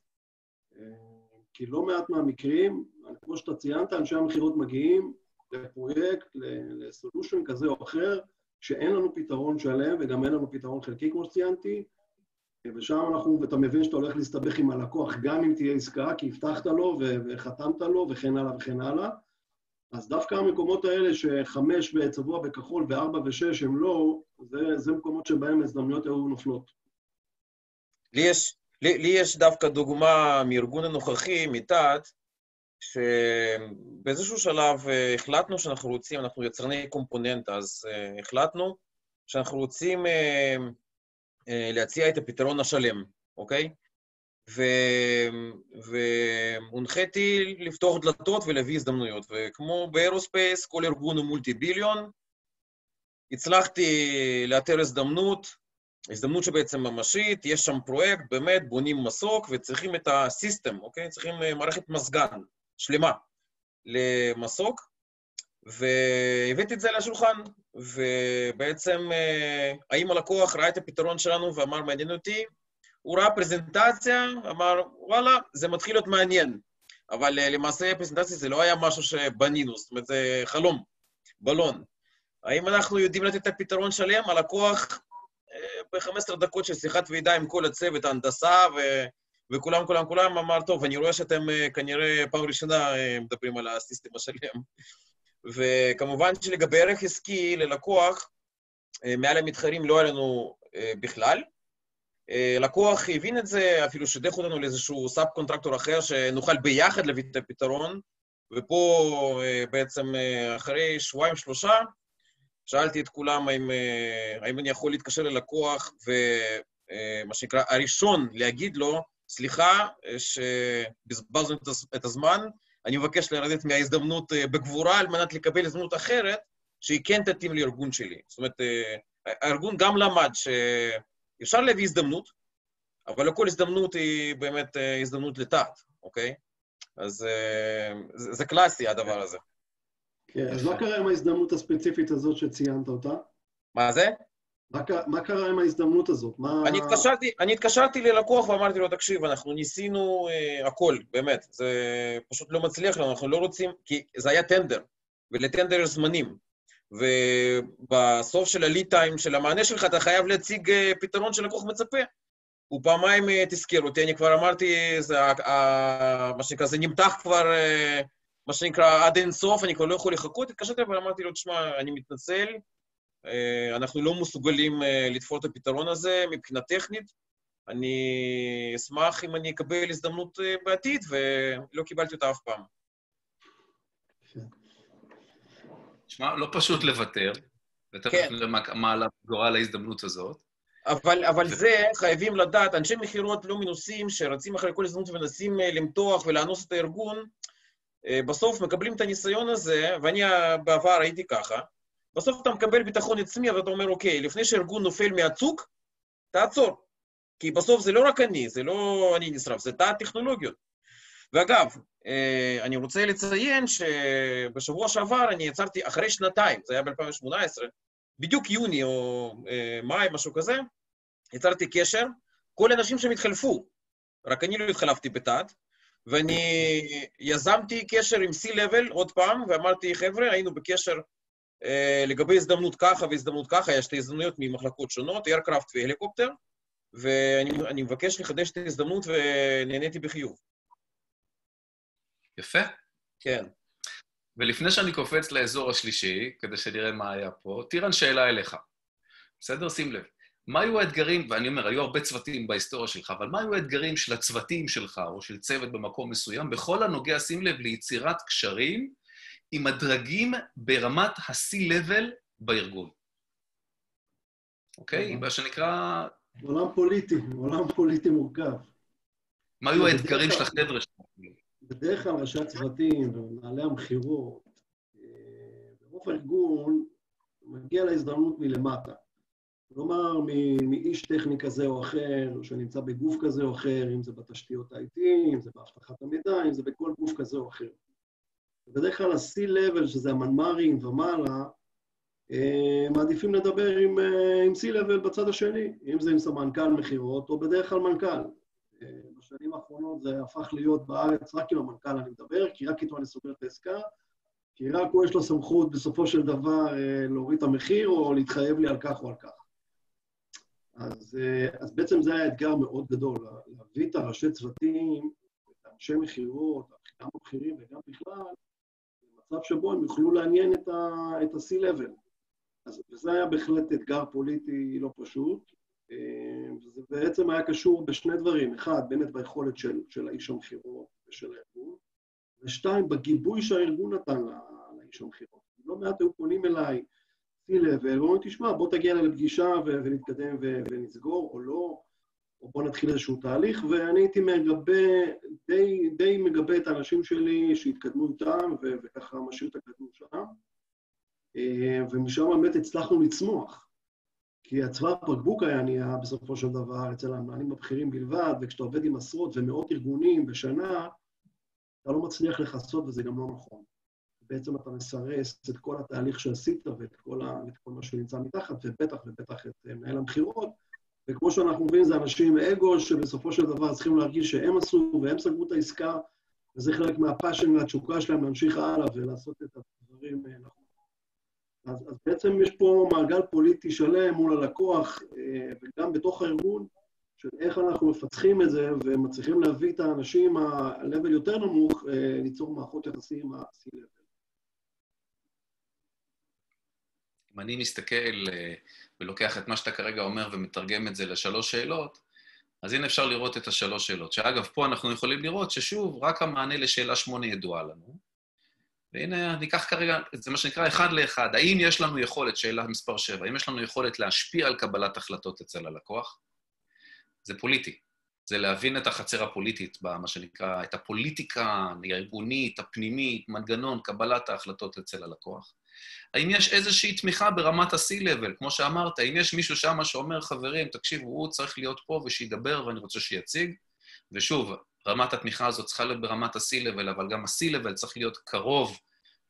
כי לא מעט מהמקרים, כמו שאתה ציינת, אנשי המחירות מגיעים לפרויקט, לסולושן כזה או אחר, שאין לנו פתרון שלם, וגם אין לנו פתרון חלקי, כמו שציינתי, ושם ואתה מבין שאתה הולך להסתבך עם הלקוח, גם אם תהיה עסקה, כי הבטחת לו וחתמת לו, וכן הלאה וכן הלאה. אז דווקא המקומות האלה ש5 צבוע בכחול ו4 ו6 הם לא, זה מקומות שבהם הזדמנויות היו נופלות. לי יש דווקא דוגמה מארגון הנוכחי, מתת, שבאיזשהו שלב החלטנו שאנחנו רוצים, אנחנו יצרני קומפוננט, אז החלטנו שאנחנו רוצים להציע את הפתרון השלם, אוקיי? והונחיתי לפתוח דלתות ולהביא הזדמנויות, וכמו באירוספייס, כל ארגון הוא מולטי ביליון, הצלחתי לאתר הזדמנות שבעצם ממשית, יש שם פרויקט, באמת בונים מסוק וצריכים את הסיסטם, אוקיי? צריכים מערכת מזגן שלמה למסוק, והבאתי את זה לשולחן, ובעצם האם הלקוח ראה את הפתרון שלנו ואמר מעניין אותי, הוא ראה פרזנטציה, אמר וואלה, זה מתחיל להיות מעניין, אבל למעשה הפרזנטציה זה לא היה משהו שבנינו, זאת אומרת זה חלום, בלון. האם אנחנו יודעים לתת את הפתרון שלם? הלקוח ב-15 דקות של שיחת ועידה עם כל הצוות, ההנדסה וכולם, אמר, טוב, אני רואה שאתם כנראה פעם ראשונה מדברים על הסיסטם השלם. וכמובן שלגבי ערך עסקי ללקוח, מעל המתחרים לא היה לנו בכלל. לקוח הבין את זה, אפילו שדך אותנו לאיזשהו סאב קונטרקטור אחר, שנוכל ביחד להביא את הפתרון, ופה בעצם אחרי שבועיים-שלושה, שאלתי את כולם האם אני יכול להתקשר ללקוח, ומה שנקרא, הראשון להגיד לו, סליחה, שבזבזנו את הזמן, אני מבקש לרדת מההזדמנות בגבורה, על מנת לקבל הזדמנות אחרת, שהיא כן תתאים לארגון שלי. זאת אומרת, הארגון גם למד שאפשר להביא הזדמנות, אבל לא כל הזדמנות היא באמת הזדמנות לתת, אוקיי? אז זה קלאסי, הדבר הזה. כן, אז מה קרה עם ההזדמנות הספציפית הזאת שציינת אותה? מה זה? מה קרה עם ההזדמנות הזאת? אני התקשרתי ללקוח ואמרתי לו, תקשיב, אנחנו ניסינו הכל, באמת, זה פשוט לא מצליח לנו, אנחנו לא רוצים, כי זה היה טנדר, ולטנדר יש זמנים, ובסוף של הליד טיים של המענה שלך, אתה חייב להציג פתרון שלקוח מצפה. הוא פעמיים תזכיר אותי, אני כבר אמרתי, מה שנקרא, זה נמתח כבר, מה שנקרא, עד אין סוף, אני כבר לא יכול לחכות, התקשרתי אבל אמרתי לו, תשמע, אני מתנצל, אנחנו לא מסוגלים לתפור את הפתרון הזה מבחינה טכנית, אני אשמח אם אני אקבל הזדמנות בעתיד, ולא קיבלתי אותה אף פעם. תשמע, לא פשוט לוותר, ותכף נראה מה עלה גורל ההזדמנות הזאת. אבל זה חייבים לדעת, אנשי מחירות לא מנוסים שרצים אחרי כל הזדמנות ומנסים למתוח ולאנוס את הארגון, בסוף מקבלים את הניסיון הזה, ואני בעבר הייתי ככה, בסוף אתה מקבל ביטחון עצמי, ואתה אומר, אוקיי, לפני שארגון נופל מהצוק, תעצור. כי בסוף זה לא רק אני, זה לא אני נשרף, זה תא הטכנולוגיות. ואגב, אני רוצה לציין שבשבוע שעבר אני יצרתי, אחרי שנתיים, זה היה ב-2018, בדיוק יוני או מאי, משהו כזה, יצרתי קשר, כל האנשים שמתחלפו, רק אני לא התחלפתי בתת, ואני יזמתי קשר עם C-Level עוד פעם, ואמרתי, חבר'ה, היינו בקשר לגבי הזדמנות ככה והזדמנות ככה, יש שתי הזדמנויות ממחלקות שונות, איירקראפט והליקופטר, ואני מבקש לחדש את ההזדמנות ונהניתי בחיוב. יפה. כן. ולפני שאני קופץ לאזור השלישי, כדי שנראה מה היה פה, טירן, שאלה אליך. בסדר? שים לב. מה היו האתגרים, ואני אומר, היו הרבה צוותים בהיסטוריה שלך, אבל מה היו האתגרים של הצוותים שלך, או של צוות במקום מסוים, בכל הנוגע, שים לב, ליצירת קשרים עם הדרגים ברמת ה-C-Level בארגון. אוקיי? מה שנקרא... עולם פוליטי מורכב. מה היו האתגרים של החבר'ה שלך? בדרך כלל ראשי הצוותים ומנהלי המחירות, ברוב הארגון מגיע להזדמנות מלמטה. כלומר, מאיש טכני כזה או אחר, שנמצא בגוף כזה או אחר, אם זה בתשתיות IT, אם זה באבטחת המידע, אם זה בכל גוף כזה או אחר. בדרך כלל ה-C-Level, שזה המנמ"רים ומעלה, מעדיפים לדבר עם C-Level בצד השני, אם זה עם סמנכ"ל מחירות או בדרך כלל מנכ"ל. בשנים האחרונות זה הפך להיות בארץ רק עם המנכ"ל אני מדבר, כי רק איתו אני סוגר את העסקה, כי רק הוא יש לו סמכות בסופו של דבר להוריד את המחיר או להתחייב לי על כך או על כך. אז בעצם זה היה אתגר מאוד גדול, להביא את הראשי צוותים, את אנשי מחירות, גם הבכירים וגם בכלל, במצב שבו הם יוכלו לעניין את ה-C-Level. וזה היה בהחלט אתגר פוליטי לא פשוט, זה בעצם היה קשור בשני דברים. אחד, באמת ביכולת של האיש המחירות ושל הארגון, ושתיים, בגיבוי שהארגון נתן לאיש המחירות. לא מעט היו פונים אליי, C-Level, ואומרים, תשמע, בוא תגיע אליי לפגישה ונתקדם ונסגור, או לא, או בוא נתחיל איזשהו תהליך, ואני הייתי די מגבה את האנשים שלי שהתקדמו איתם, וככה משאיר את הקדמות שם, ומשם באמת הצלחנו לצמוח. כי הצוואר בקבוק היה נהיה בסופו של דבר אצל המנהלים הבכירים בלבד, וכשאתה עובד עם עשרות ומאות ארגונים בשנה, אתה לא מצליח לחסות וזה גם לא נכון. בעצם אתה מסרס את כל התהליך שעשית ואת כל מה שנמצא מתחת, ובטח את מנהל המחירות, וכמו שאנחנו מבינים, זה אנשים אגו שבסופו של דבר צריכים להרגיש שהם עשו והם סגרו את העסקה, וזה חלק מהפאשן והתשוקה שלהם להמשיך הלאה ולעשות את הדברים נכון. אז בעצם יש פה מעגל פוליטי שלם מול הלקוח, וגם בתוך הארגון, של איך אנחנו מפצחים את זה, ומצליחים להביא את האנשים ה-level יותר נמוך, ליצור מערכות יחסים ה-C-Level. אם אני מסתכל ולוקח את מה שאתה כרגע אומר ומתרגם את זה לשלוש שאלות, אז הנה אפשר לראות את השלוש שאלות. שאגב, פה אנחנו יכולים לראות ששוב, רק המענה לשאלה 8 ידועה לנו. והנה, ניקח כרגע, זה מה שנקרא אחד לאחד. האם יש לנו יכולת, שאלה מספר 7, האם יש לנו יכולת להשפיע על קבלת החלטות אצל הלקוח? זה פוליטי. זה להבין את החצר הפוליטית, מה שנקרא, את הפוליטיקה הארגונית, הפנימית, מנגנון, קבלת ההחלטות אצל הלקוח. האם יש איזושהי תמיכה ברמת ה-C-Level, כמו שאמרת, האם יש מישהו שם שאומר, חברים, תקשיבו, הוא צריך להיות פה ושידבר ואני רוצה שיציג, ושוב, רמת התמיכה הזאת צריכה להיות ברמת ה-C-Level, אבל גם ה-C-Level צריך להיות קרוב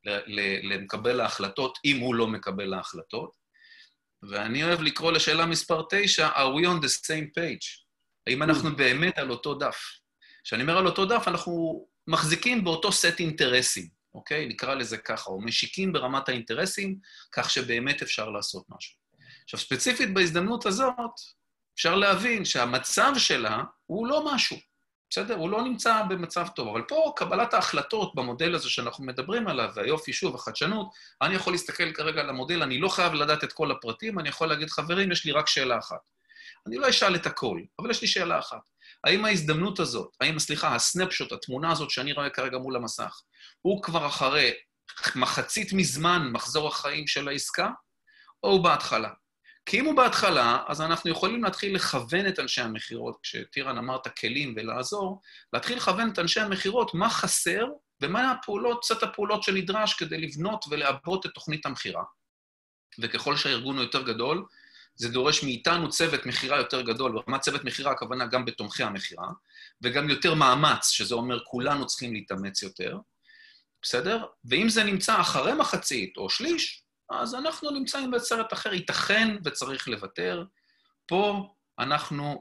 למקבל ההחלטות, אם הוא לא מקבל ההחלטות. ואני אוהב לקרוא לשאלה מספר 9, are we on the same page? האם אנחנו באמת על אותו דף? כשאני אומר על אותו דף, אנחנו מחזיקים באותו סט אינטרסים, אוקיי? נקרא לזה ככה, או משיקים ברמת האינטרסים, כך שבאמת אפשר לעשות משהו. עכשיו, ספציפית בהזדמנות הזאת, אפשר להבין שהמצב שלה הוא לא משהו, בסדר? הוא לא נמצא במצב טוב, אבל פה קבלת ההחלטות במודל הזה שאנחנו מדברים עליו, והיופי, שוב, החדשנות, אני יכול להסתכל כרגע על המודל, אני לא חייב לדעת את כל הפרטים, אני יכול להגיד, חברים, יש לי רק שאלה אחת. אני לא אשאל את הכל, אבל יש לי שאלה אחת. האם ההזדמנות הזאת, הסנפשוט, התמונה הזאת שאני רואה כרגע מול המסך, הוא כבר אחרי מחצית מזמן מחזור החיים של העסקה, או הוא בהתחלה? כי אם הוא בהתחלה, אז אנחנו יכולים להתחיל לכוון את אנשי המחירות, כשטירן אמרת כלים ולעזור, להתחיל לכוון את אנשי המחירות מה חסר, ומה סט הפעולות שנדרש כדי לבנות ולעבות את תוכנית המחירה. וככל שהארגון הוא יותר גדול, זה דורש מאיתנו צוות מחירה יותר גדול, ברמת צוות מחירה הכוונה גם בתומכי המחירה, וגם יותר מאמץ, שזה אומר כולנו צריכים להתאמץ יותר, בסדר? ואם זה נמצא אחרי מחצית או שליש, אז אנחנו נמצאים בסרט אחר, ייתכן וצריך לוותר. פה אנחנו,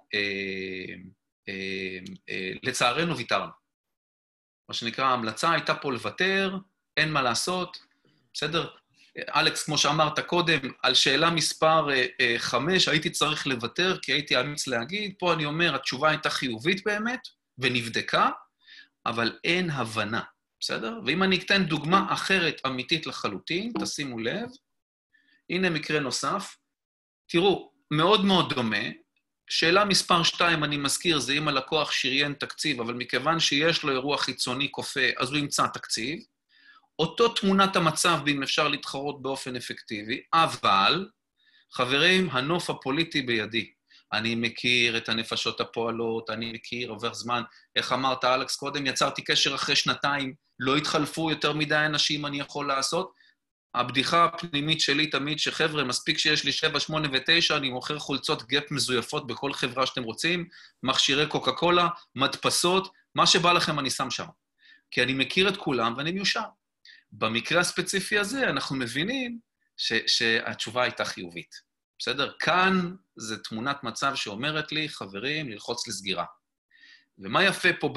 לצערנו, ויתרנו. מה שנקרא, ההמלצה הייתה פה לוותר, אין מה לעשות, בסדר? אלכס, כמו שאמרת קודם, על שאלה מספר 5, הייתי צריך לוותר, כי הייתי אמיץ להגיד, פה אני אומר, התשובה הייתה חיובית באמת, ונבדקה, אבל אין הבנה, בסדר? ואם אני אתן דוגמה אחרת, אמיתית לחלוטין, תשימו לב, הנה מקרה נוסף, תראו, מאוד מאוד דומה, שאלה מספר 2, אני מזכיר, זה אם הלקוח שריין תקציב, אבל מכיוון שיש לו אירוע חיצוני כופה, אז הוא ימצא תקציב, אותו תמונת המצב, ואם אפשר להתחרות באופן אפקטיבי, אבל, חברים, הנוף הפוליטי בידי. אני מכיר את הנפשות הפועלות, אני מכיר, עובר זמן, איך אמרת, אלכס, קודם יצרתי קשר אחרי 2, לא התחלפו יותר מדי אנשים, אני יכול לעשות. הבדיחה הפנימית שלי תמיד, שחבר'ה, מספיק שיש לי 7, 8 ו9, אני מוכר חולצות גאפ מזויפות בכל חברה שאתם רוצים, מכשירי קוקה קולה, מדפסות, מה שבא לכם אני שם שם. כי אני מכיר את כולם ואני מיושר. במקרה הספציפי הזה אנחנו מבינים שהתשובה הייתה חיובית. בסדר? כאן זה תמונת מצב שאומרת לי, חברים, ללחוץ לסגירה. ומה יפה פה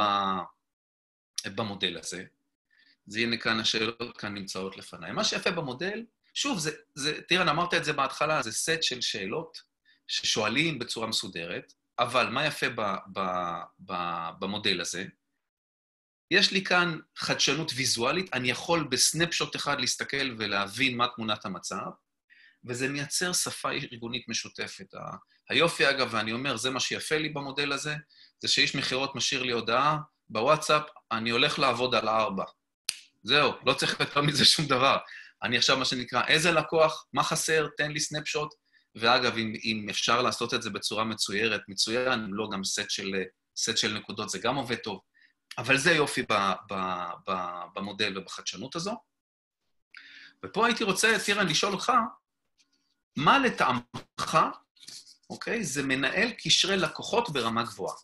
במודל הזה? זה הנה כאן, השאלות כאן נמצאות לפניי. מה שיפה במודל, שוב, תראה, אמרת את זה בהתחלה, זה סט של שאלות ששואלים בצורה מסודרת, אבל מה יפה במודל הזה? יש לי כאן חדשנות ויזואלית, אני יכול בסנפשוט אחד להסתכל ולהבין מה תמונת המצב, וזה מייצר שפה ארגונית משותפת. היופי, אגב, ואני אומר, זה מה שיפה לי במודל הזה, זה שאיש מחירות משאיר לי הודעה בוואטסאפ, אני הולך לעבוד על 4. זהו, לא צריך יותר מזה שום דבר. אני עכשיו, מה שנקרא, איזה לקוח, מה חסר, תן לי סנפשוט, ואגב, אם אפשר לעשות את זה בצורה מצוין, לא גם סט של נקודות, זה גם עובד טוב. אבל זה יופי במודל ובחדשנות הזו. ופה הייתי רוצה, טירן, לשאול אותך, מה לטעמך, אוקיי, זה מנהל קשרי לקוחות ברמה גבוהה?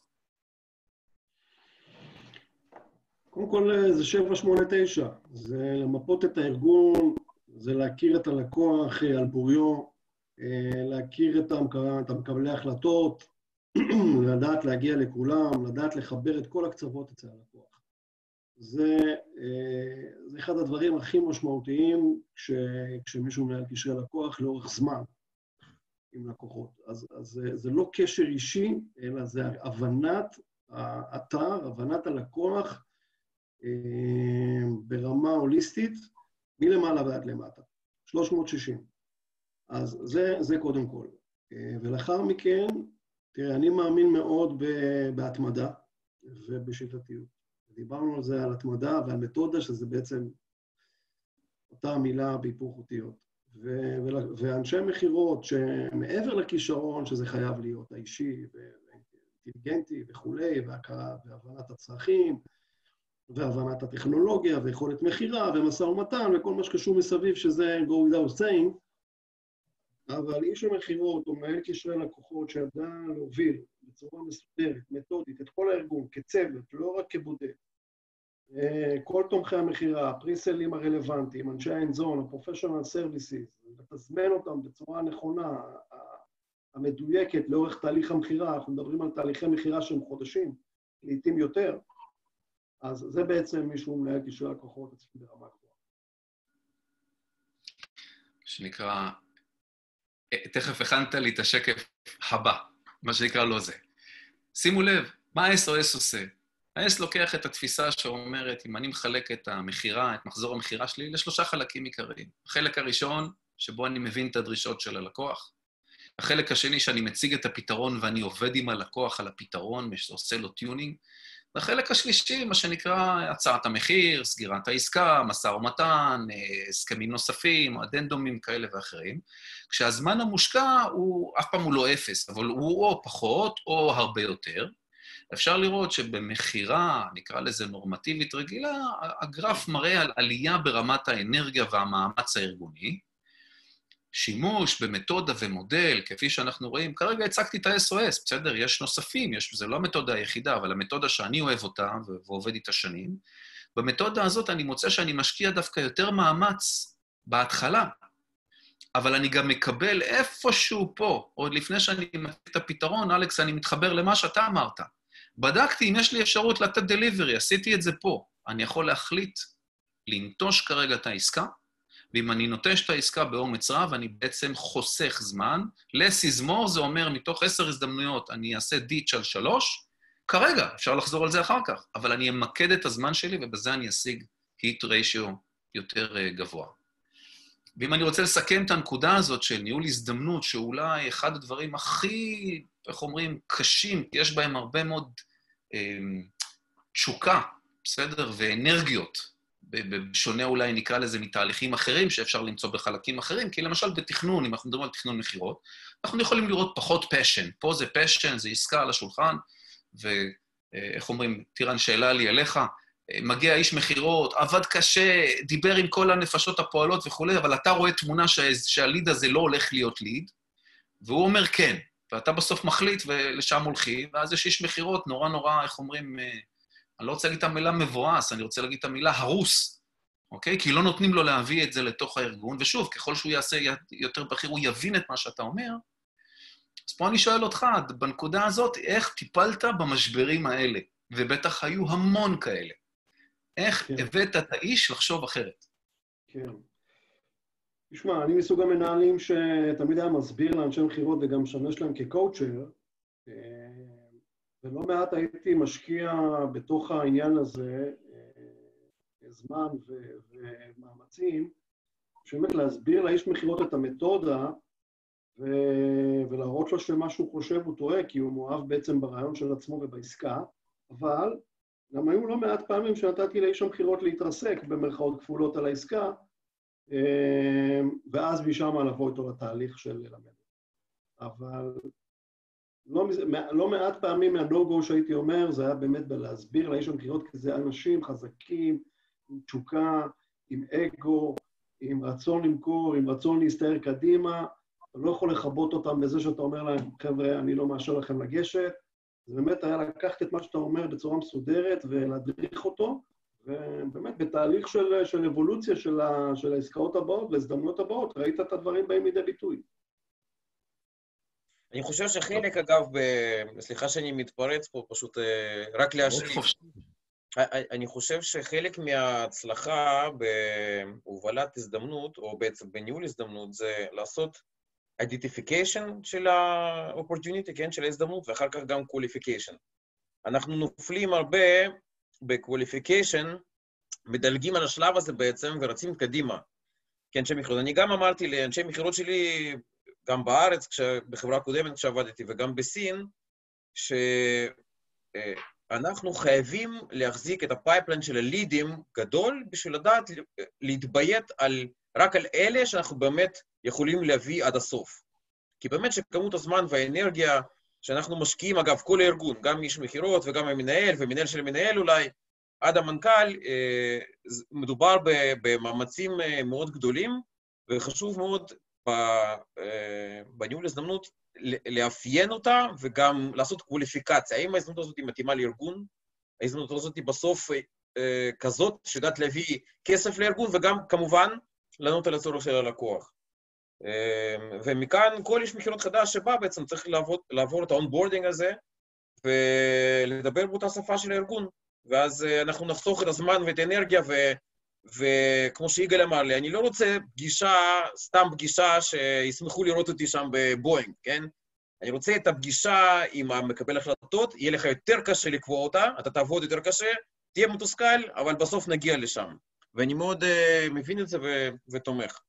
קודם כל זה 789, זה למפות את הארגון, זה להכיר את הלקוח על בוריו, להכיר את מקבלי ההחלטות, לדעת להגיע לכולם, לדעת לחבר את כל הקצוות אצל הלקוח. זה אחד הדברים הכי משמעותיים כשמישהו מנהל קשרי לקוח לאורך זמן עם לקוחות. אז זה לא קשר אישי, אלא זה הבנת האתר, הבנת הלקוח ברמה הוליסטית, מלמעלה ועד למטה, 360. אז זה קודם כל. ולאחר מכן, תראה, אני מאמין מאוד בהתמדה ובשיטתיות. דיברנו על זה, על התמדה ועל מתודה, שזה בעצם אותה מילה בהיפוך אותיות. ואנשי מחירות שמעבר לכישרון, שזה חייב להיות האישי ואינטליגנטי וכולי, והכרה והבנת הצרכים, והבנת הטכנולוגיה ויכולת מחירה ומשא ומתן וכל מה שקשור מסביב, שזה go without saying, אבל איש המחירות או מנהל קשרי לקוחות שידע להוביל בצורה מסודרת, מתודית, את כל הארגון כצוות, לא רק כבודד. כל תומכי המחירה, הפריסלים הרלוונטיים, אנשי האנזון, הפרופשיונל סרוויסיס, לתזמן אותם בצורה נכונה, המדויקת לאורך תהליך המחירה, אנחנו מדברים על תהליכי מחירה שהם חודשים, לעתים יותר, אז זה בעצם מישהו מנהל קשרי לקוחות אצלי ברמה גבוהה. שנקרא, תכף הכנת לי את השקף הבא, מה שנקרא לא זה. שימו לב, מה ה-SOS עושה? ה-S לוקח את התפיסה שאומרת, אם אני מחלק את המחירה, את מחזור המחירה שלי, לשלושה חלקים עיקריים. החלק הראשון, שבו אני מבין את הדרישות של הלקוח. החלק השני, שאני מציג את הפתרון ואני עובד עם הלקוח על הפתרון, עושה לו טיונינג. והחלק השלישי, מה שנקרא הצעת המחיר, סגירת העסקה, משא ומתן, הסכמים נוספים, אדנדומים כאלה ואחרים, כשהזמן המושקע הוא, אף פעם הוא לא אפס, אבל הוא או פחות או הרבה יותר. אפשר לראות שבמחירה, נקרא לזה נורמטיבית רגילה, הגרף מראה על עלייה ברמת האנרגיה והמאמץ הארגוני, שימוש במתודה ומודל, כפי שאנחנו רואים, כרגע הצגתי את ה-SOS, בסדר? יש נוספים, זה לא המתודה היחידה, אבל המתודה שאני אוהב אותה ועובד איתה שנים, במתודה הזאת אני מוצא שאני משקיע דווקא יותר מאמץ בהתחלה, אבל אני גם מקבל איפשהו פה, עוד לפני שאני מציג את הפתרון, אלכס, אני מתחבר למה שאתה אמרת. בדקתי אם יש לי אפשרות לתת דליברי, עשיתי את זה פה. אני יכול להחליט לנטוש כרגע את העסקה, ואם אני נוטש את העסקה באומץ רב, אני בעצם חוסך זמן. less is more, זה אומר, מתוך 10 הזדמנויות, אני אעשה דיץ' על 3, כרגע, אפשר לחזור על זה אחר כך, אבל אני אמקד את הזמן שלי, ובזה אני אשיג hit ratio יותר גבוה. ואם אני רוצה לסכם את הנקודה הזאת של ניהול הזדמנות, שאולי אחד הדברים הכי, איך אומרים, קשים, כי יש בהם הרבה מאוד תשוקה, בסדר? ואנרגיות, בשונה אולי נקרא לזה מתהליכים אחרים שאפשר למצוא בחלקים אחרים, כי למשל בתכנון, אם אנחנו מדברים על תכנון מחירות, אנחנו יכולים לראות פחות פשן. פה זה פשן, זה עסקה על השולחן, ואיך אומרים, טירן, שאלה לי אליך, מגיע איש מחירות, עבד קשה, דיבר עם כל הנפשות הפועלות וכו', אבל אתה רואה תמונה שהליד הזה לא הולך להיות ליד, והוא אומר כן, ואתה בסוף מחליט ולשם הולכים, ואז יש איש מחירות נורא, איך אומרים, אני לא רוצה להגיד את המילה מבואס, אני רוצה להגיד את המילה הרוס, אוקיי? כי לא נותנים לו להביא את זה לתוך הארגון, ושוב, ככל שהוא יעשה יותר בכיר, הוא יבין את מה שאתה אומר. אז פה אני שואל אותך, בנקודה הזאת, איך טיפלת במשברים האלה? ובטח היו המון כאלה. איך הבאת את האיש לחשוב אחרת? כן. תשמע, אני מסוג המנהלים שתמיד היה מסביר לאנשי מחירות וגם משמש להם כקואוצ'ר, ולא מעט הייתי משקיע בתוך העניין הזה זמן ומאמצים, שבאמת להסביר לאיש מחירות את המתודה, ולהראות לו שמה שהוא חושב הוא טועה, כי הוא מאוהב בעצם ברעיון של עצמו ובעסקה, אבל גם היו לא מעט פעמים שנתתי לאיש המכירות להתרסק במרכאות כפולות על העסקה, ואז משם לבוא איתו לתהליך של ללמד. אבל לא מעט פעמים מהנו-גו שהייתי אומר, זה היה באמת בלהסביר לאיש המכירות, כי זה אנשים חזקים, עם תשוקה, עם אגו, עם רצון למכור, עם רצון להסתער קדימה, אתה לא יכול לחבות אותם בזה שאתה אומר להם, חבר'ה, אני לא מאשר לכם לגשת, זה באמת היה לקחת את מה שאתה אומר בצורה מסודרת ולהדריך אותו, ובאמת בתהליך של אבולוציה של העסקאות הבאות והזדמנות הבאות, ראית את הדברים באים לידי ביטוי. אני חושב שחלק, אגב, סליחה שאני מתפרץ פה, פשוט רק להשלים. אני חושב שחלק מההצלחה בהובלת הזדמנות, או בעצם בניהול הזדמנות, זה לעשות identification של ה-opportunity, כן, של ההזדמנות, ואחר כך גם qualification. אנחנו נופלים הרבה ב-qualification, מדלגים על השלב הזה בעצם, ורצים קדימה. כן, אנשי מכירות. אני גם אמרתי לאנשי מכירות שלי, גם בארץ, בחברה קודמת כשעבדתי, וגם בסין, שאנחנו חייבים להחזיק את הפייפליין של הלידים גדול, בשביל לדעת להתביית רק על אלה שאנחנו באמת יכולים להביא עד הסוף. כי באמת שכמות הזמן והאנרגיה שאנחנו משקיעים, אגב, כל הארגון, גם איש מכירות וגם המנהל, ומנהל של המנהל אולי, עד המנכ"ל, מדובר במאמצים מאוד גדולים, וחשוב מאוד בניהול הזדמנות לאפיין אותה, וגם לעשות קווליפיקציה. האם ההזדמנות הזאת מתאימה לארגון? ההזדמנות הזאת בסוף כזאת שיודעת להביא כסף לארגון, וגם כמובן לענות על הצורך של הלקוח. ומכאן כל איש מכירות חדש שבא בעצם צריך לעבור את האונבורדינג הזה, ולדבר באותה שפה של הארגון. ואז אנחנו נחסוך את הזמן ואת האנרגיה, וכמו שיגאל אמר לי, אני לא רוצה פגישה, סתם פגישה שישמחו לראות אותי שם בבואינג, כן? אני רוצה את הפגישה עם המקבל החלטות, יהיה לך יותר קשה לקבוע אותה, אתה תעבוד יותר קשה, תהיה מתוסכל, אבל בסוף נגיע לשם. ואני מאוד מבין את זה ותומך.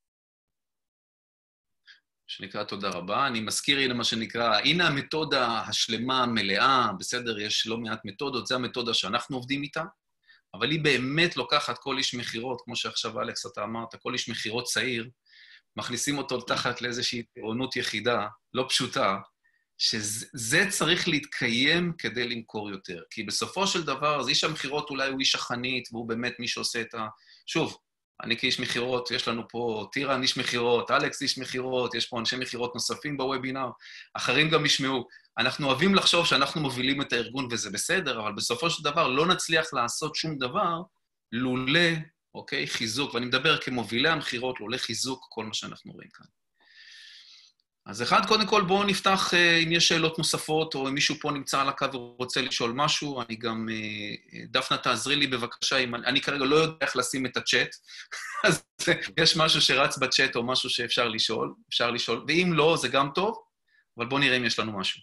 שנקרא תודה רבה. אני מזכיר, הנה מה שנקרא, הנה המתודה השלמה, המלאה, בסדר, יש לא מעט מתודות, זו המתודה שאנחנו עובדים איתה, אבל היא באמת לוקחת כל איש מכירות, כמו שעכשיו אלכס אתה אמרת, כל איש מכירות צעיר, מכניסים אותו תחת לאיזושהי טירונות יחידה, לא פשוטה, שזה צריך להתקיים כדי למכור יותר. כי בסופו של דבר, אז איש המכירות אולי הוא איש החנית, והוא באמת מי שעושה את ה... שוב, אני כאיש מכירות, יש לנו פה טירן איש מכירות, אלכס איש מכירות, יש פה אנשי מכירות נוספים בוובינר, אחרים גם ישמעו. אנחנו אוהבים לחשוב שאנחנו מובילים את הארגון וזה בסדר, אבל בסופו של דבר לא נצליח לעשות שום דבר לולא, אוקיי, חיזוק, ואני מדבר כמובילי המכירות, לולא חיזוק כל מה שאנחנו רואים כאן. אז אחד, קודם כל, בואו נפתח אם יש שאלות נוספות, או אם מישהו פה נמצא על הקו ורוצה לשאול משהו, אני גם, דפנה, תעזרי לי בבקשה, אני כרגע לא יודע איך לשים את הצ'אט, אז יש משהו שרץ בצ'אט או משהו שאפשר לשאול, ואם לא, זה גם טוב, אבל בואו נראה אם יש לנו משהו.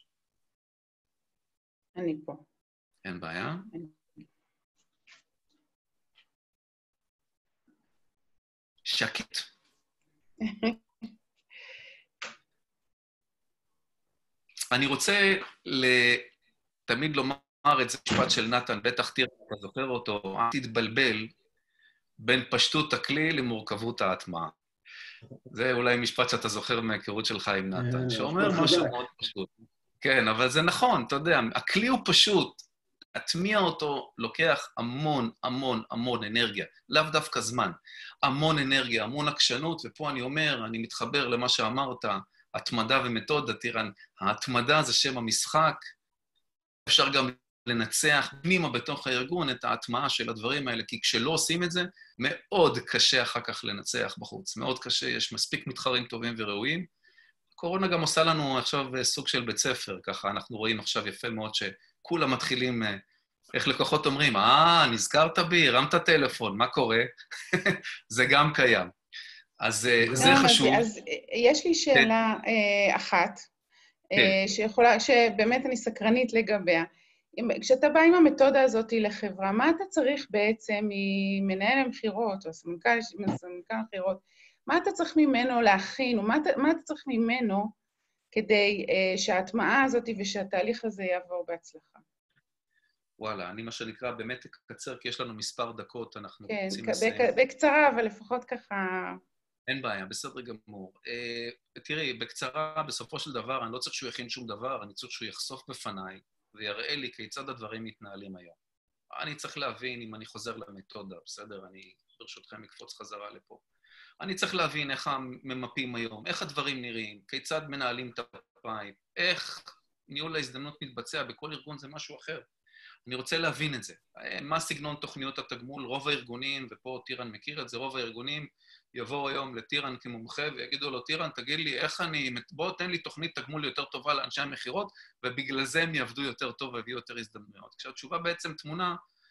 אני פה. אין בעיה. שקט. אני רוצה תמיד לומר את זה משפט של נתן, בטח תראה, אתה זוכר אותו, אל תתבלבל בין פשטות הכלי למורכבות ההטמעה. זה אולי משפט שאתה זוכר מההיכרות שלך עם נתן, שאומר משהו מאוד פשוט. כן, אבל זה נכון, אתה יודע, הכלי הוא פשוט, להטמיע אותו לוקח המון, המון, המון אנרגיה, לאו דווקא זמן, המון אנרגיה, המון עקשנות, ופה אני אומר, אני מתחבר למה שאמרת, התמדה ומתודה, תירן, ההתמדה זה שם המשחק, אפשר גם לנצח פנימה בתוך הארגון את ההטמעה של הדברים האלה, כי כשלא עושים את זה, מאוד קשה אחר כך לנצח בחוץ, מאוד קשה, יש מספיק מתחרים טובים וראויים. הקורונה גם עושה לנו עכשיו סוג של בית ספר, ככה אנחנו רואים עכשיו יפה מאוד שכולם מתחילים, איך לקוחות אומרים, נזכרת בי, הרמת טלפון, מה קורה? זה גם קיים. אז זה חשוב. אז יש לי שאלה אחת, שבאמת אני סקרנית לגביה. כשאתה בא עם המתודה הזאת לחברה, מה אתה צריך בעצם ממנהל המכירות, או סמנכ"ל המכירות, מה אתה צריך ממנו להכין, או מה אתה צריך ממנו כדי שההטמעה הזאת ושהתהליך הזה יעבור בהצלחה. וואלה, אני מה שנקרא באמת אקצר, כי יש לנו מספר דקות, אנחנו כן, רוצים לסיים. בקצרה, אבל לפחות ככה... אין בעיה, בסדר גמור. תראי, בקצרה, בסופו של דבר, אני לא צריך שהוא יכין שום דבר, אני צריך שהוא יחשוף בפניי ויראה לי כיצד הדברים מתנהלים היום. אני צריך להבין אם אני חוזר למתודה, בסדר? אני ברשותכם אקפוץ חזרה לפה. אני צריך להבין איך הממפים היום, איך הדברים נראים, כיצד מנהלים את הפייפ, איך ניהול ההזדמנות מתבצע בכל ארגון זה משהו אחר. אני רוצה להבין את זה. מה סגנון תוכניות התגמול? רוב הארגונים, ופה טירן מכיר את זה, רוב הארגונים יבואו היום לטירן כמומחה ויגידו לו, טירן, תגיד לי איך בוא תן לי תוכנית תגמול יותר טובה לאנשי המחירות, ובגלל זה הם יעבדו יותר טוב ויביאו יותר הזדמנויות. כשהתשובה בעצם תמונה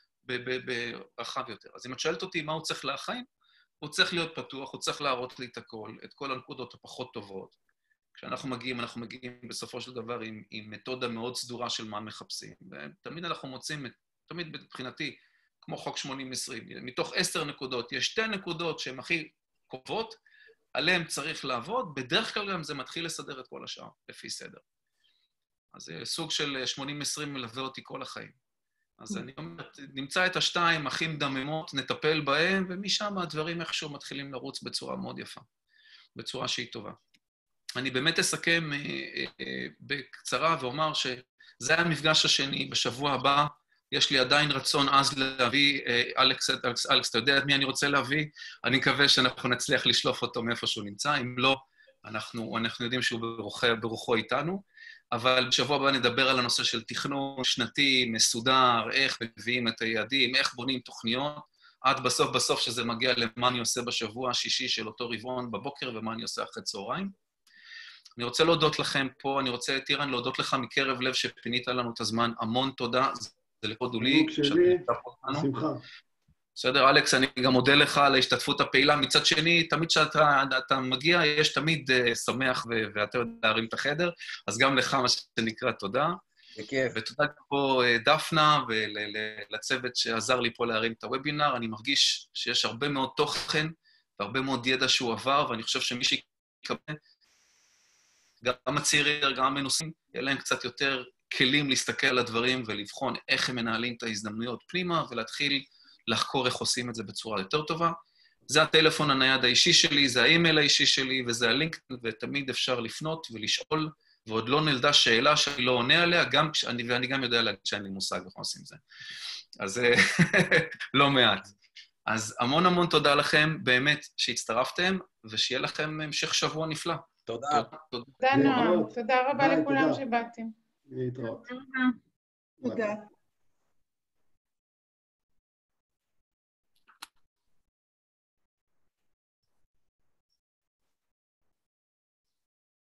ברחב יותר. אז אם את שואלת אותי מה הוא צריך להכין, הוא צריך להיות פתוח, הוא צריך להראות לי את כל הנקודות הפחות טובות. כשאנחנו מגיעים, אנחנו מגיעים בסופו של דבר עם מתודה מאוד סדורה של מה מחפשים. ותמיד אנחנו מוצאים, תמיד מבחינתי, כמו חוק 80-20, מתוך 10 נקודות, יש 2 נקודות שהן הכי קרובות, עליהן צריך לעבוד, בדרך כלל גם זה מתחיל לסדר את כל השאר, לפי סדר. אז זה סוג של 80-20 מלווה אותי כל החיים. אז אני אומר, נמצא את השתיים הכי מדממות, נטפל בהם, ומשם הדברים איכשהו מתחילים לרוץ בצורה מאוד יפה, בצורה שהיא טובה. אני באמת אסכם בקצרה ואומר שזה המפגש השני בשבוע הבא, יש לי עדיין רצון אז להביא, אלכס, אתה יודע את מי אני רוצה להביא? אני מקווה שאנחנו נצליח לשלוף אותו מאיפה שהוא נמצא, אם לא, אנחנו יודעים שהוא ברוחו איתנו, אבל בשבוע הבא נדבר על הנושא של תכנון שנתי, מסודר, איך מביאים את היעדים, איך בונים תוכניות, עד בסוף שזה מגיע למה אני עושה בשבוע השישי של אותו רבעון בבוקר ומה אני עושה אחרי צהריים. אני רוצה להודות לכם פה, אני רוצה, טירן, להודות לך מקרב לב שפינית לנו את הזמן, המון תודה, זה לכבוד הוא לי. שלי, בשמחה. בסדר, אלכס, אני גם מודה לך על ההשתתפות הפעילה. מצד שני, תמיד כשאתה מגיע, יש תמיד שמח ואתה יודע להרים את החדר, אז גם לך מה שנקרא תודה. בכיף. ותודה פה דפנה ולצוות שעזר לי פה להרים את הוובינר. אני מרגיש שיש הרבה מאוד תוכן והרבה מאוד ידע שהוא עבר, ואני חושב שמי שיקבל, גם הצעירים, גם המנוסים, יהיה להם קצת יותר כלים להסתכל על הדברים ולבחון איך הם מנהלים את ההזדמנויות פנימה, ולהתחיל לחקור איך עושים את זה בצורה יותר טובה. זה הטלפון הנייד האישי שלי, זה האימייל האישי שלי, וזה הלינק, ותמיד אפשר לפנות ולשאול, ועוד לא נלדה שאלה שאני לא עונה עליה, ואני גם יודע להגיד שאני מושג איך עושים זה. אז לא מעט. אז המון המון תודה לכם, באמת, שהצטרפתם, ושיהיה לכם המשך שבוע נפלא. תודה. תודה נועם, תודה רבה לכולם שבאתם. להתראות. תודה.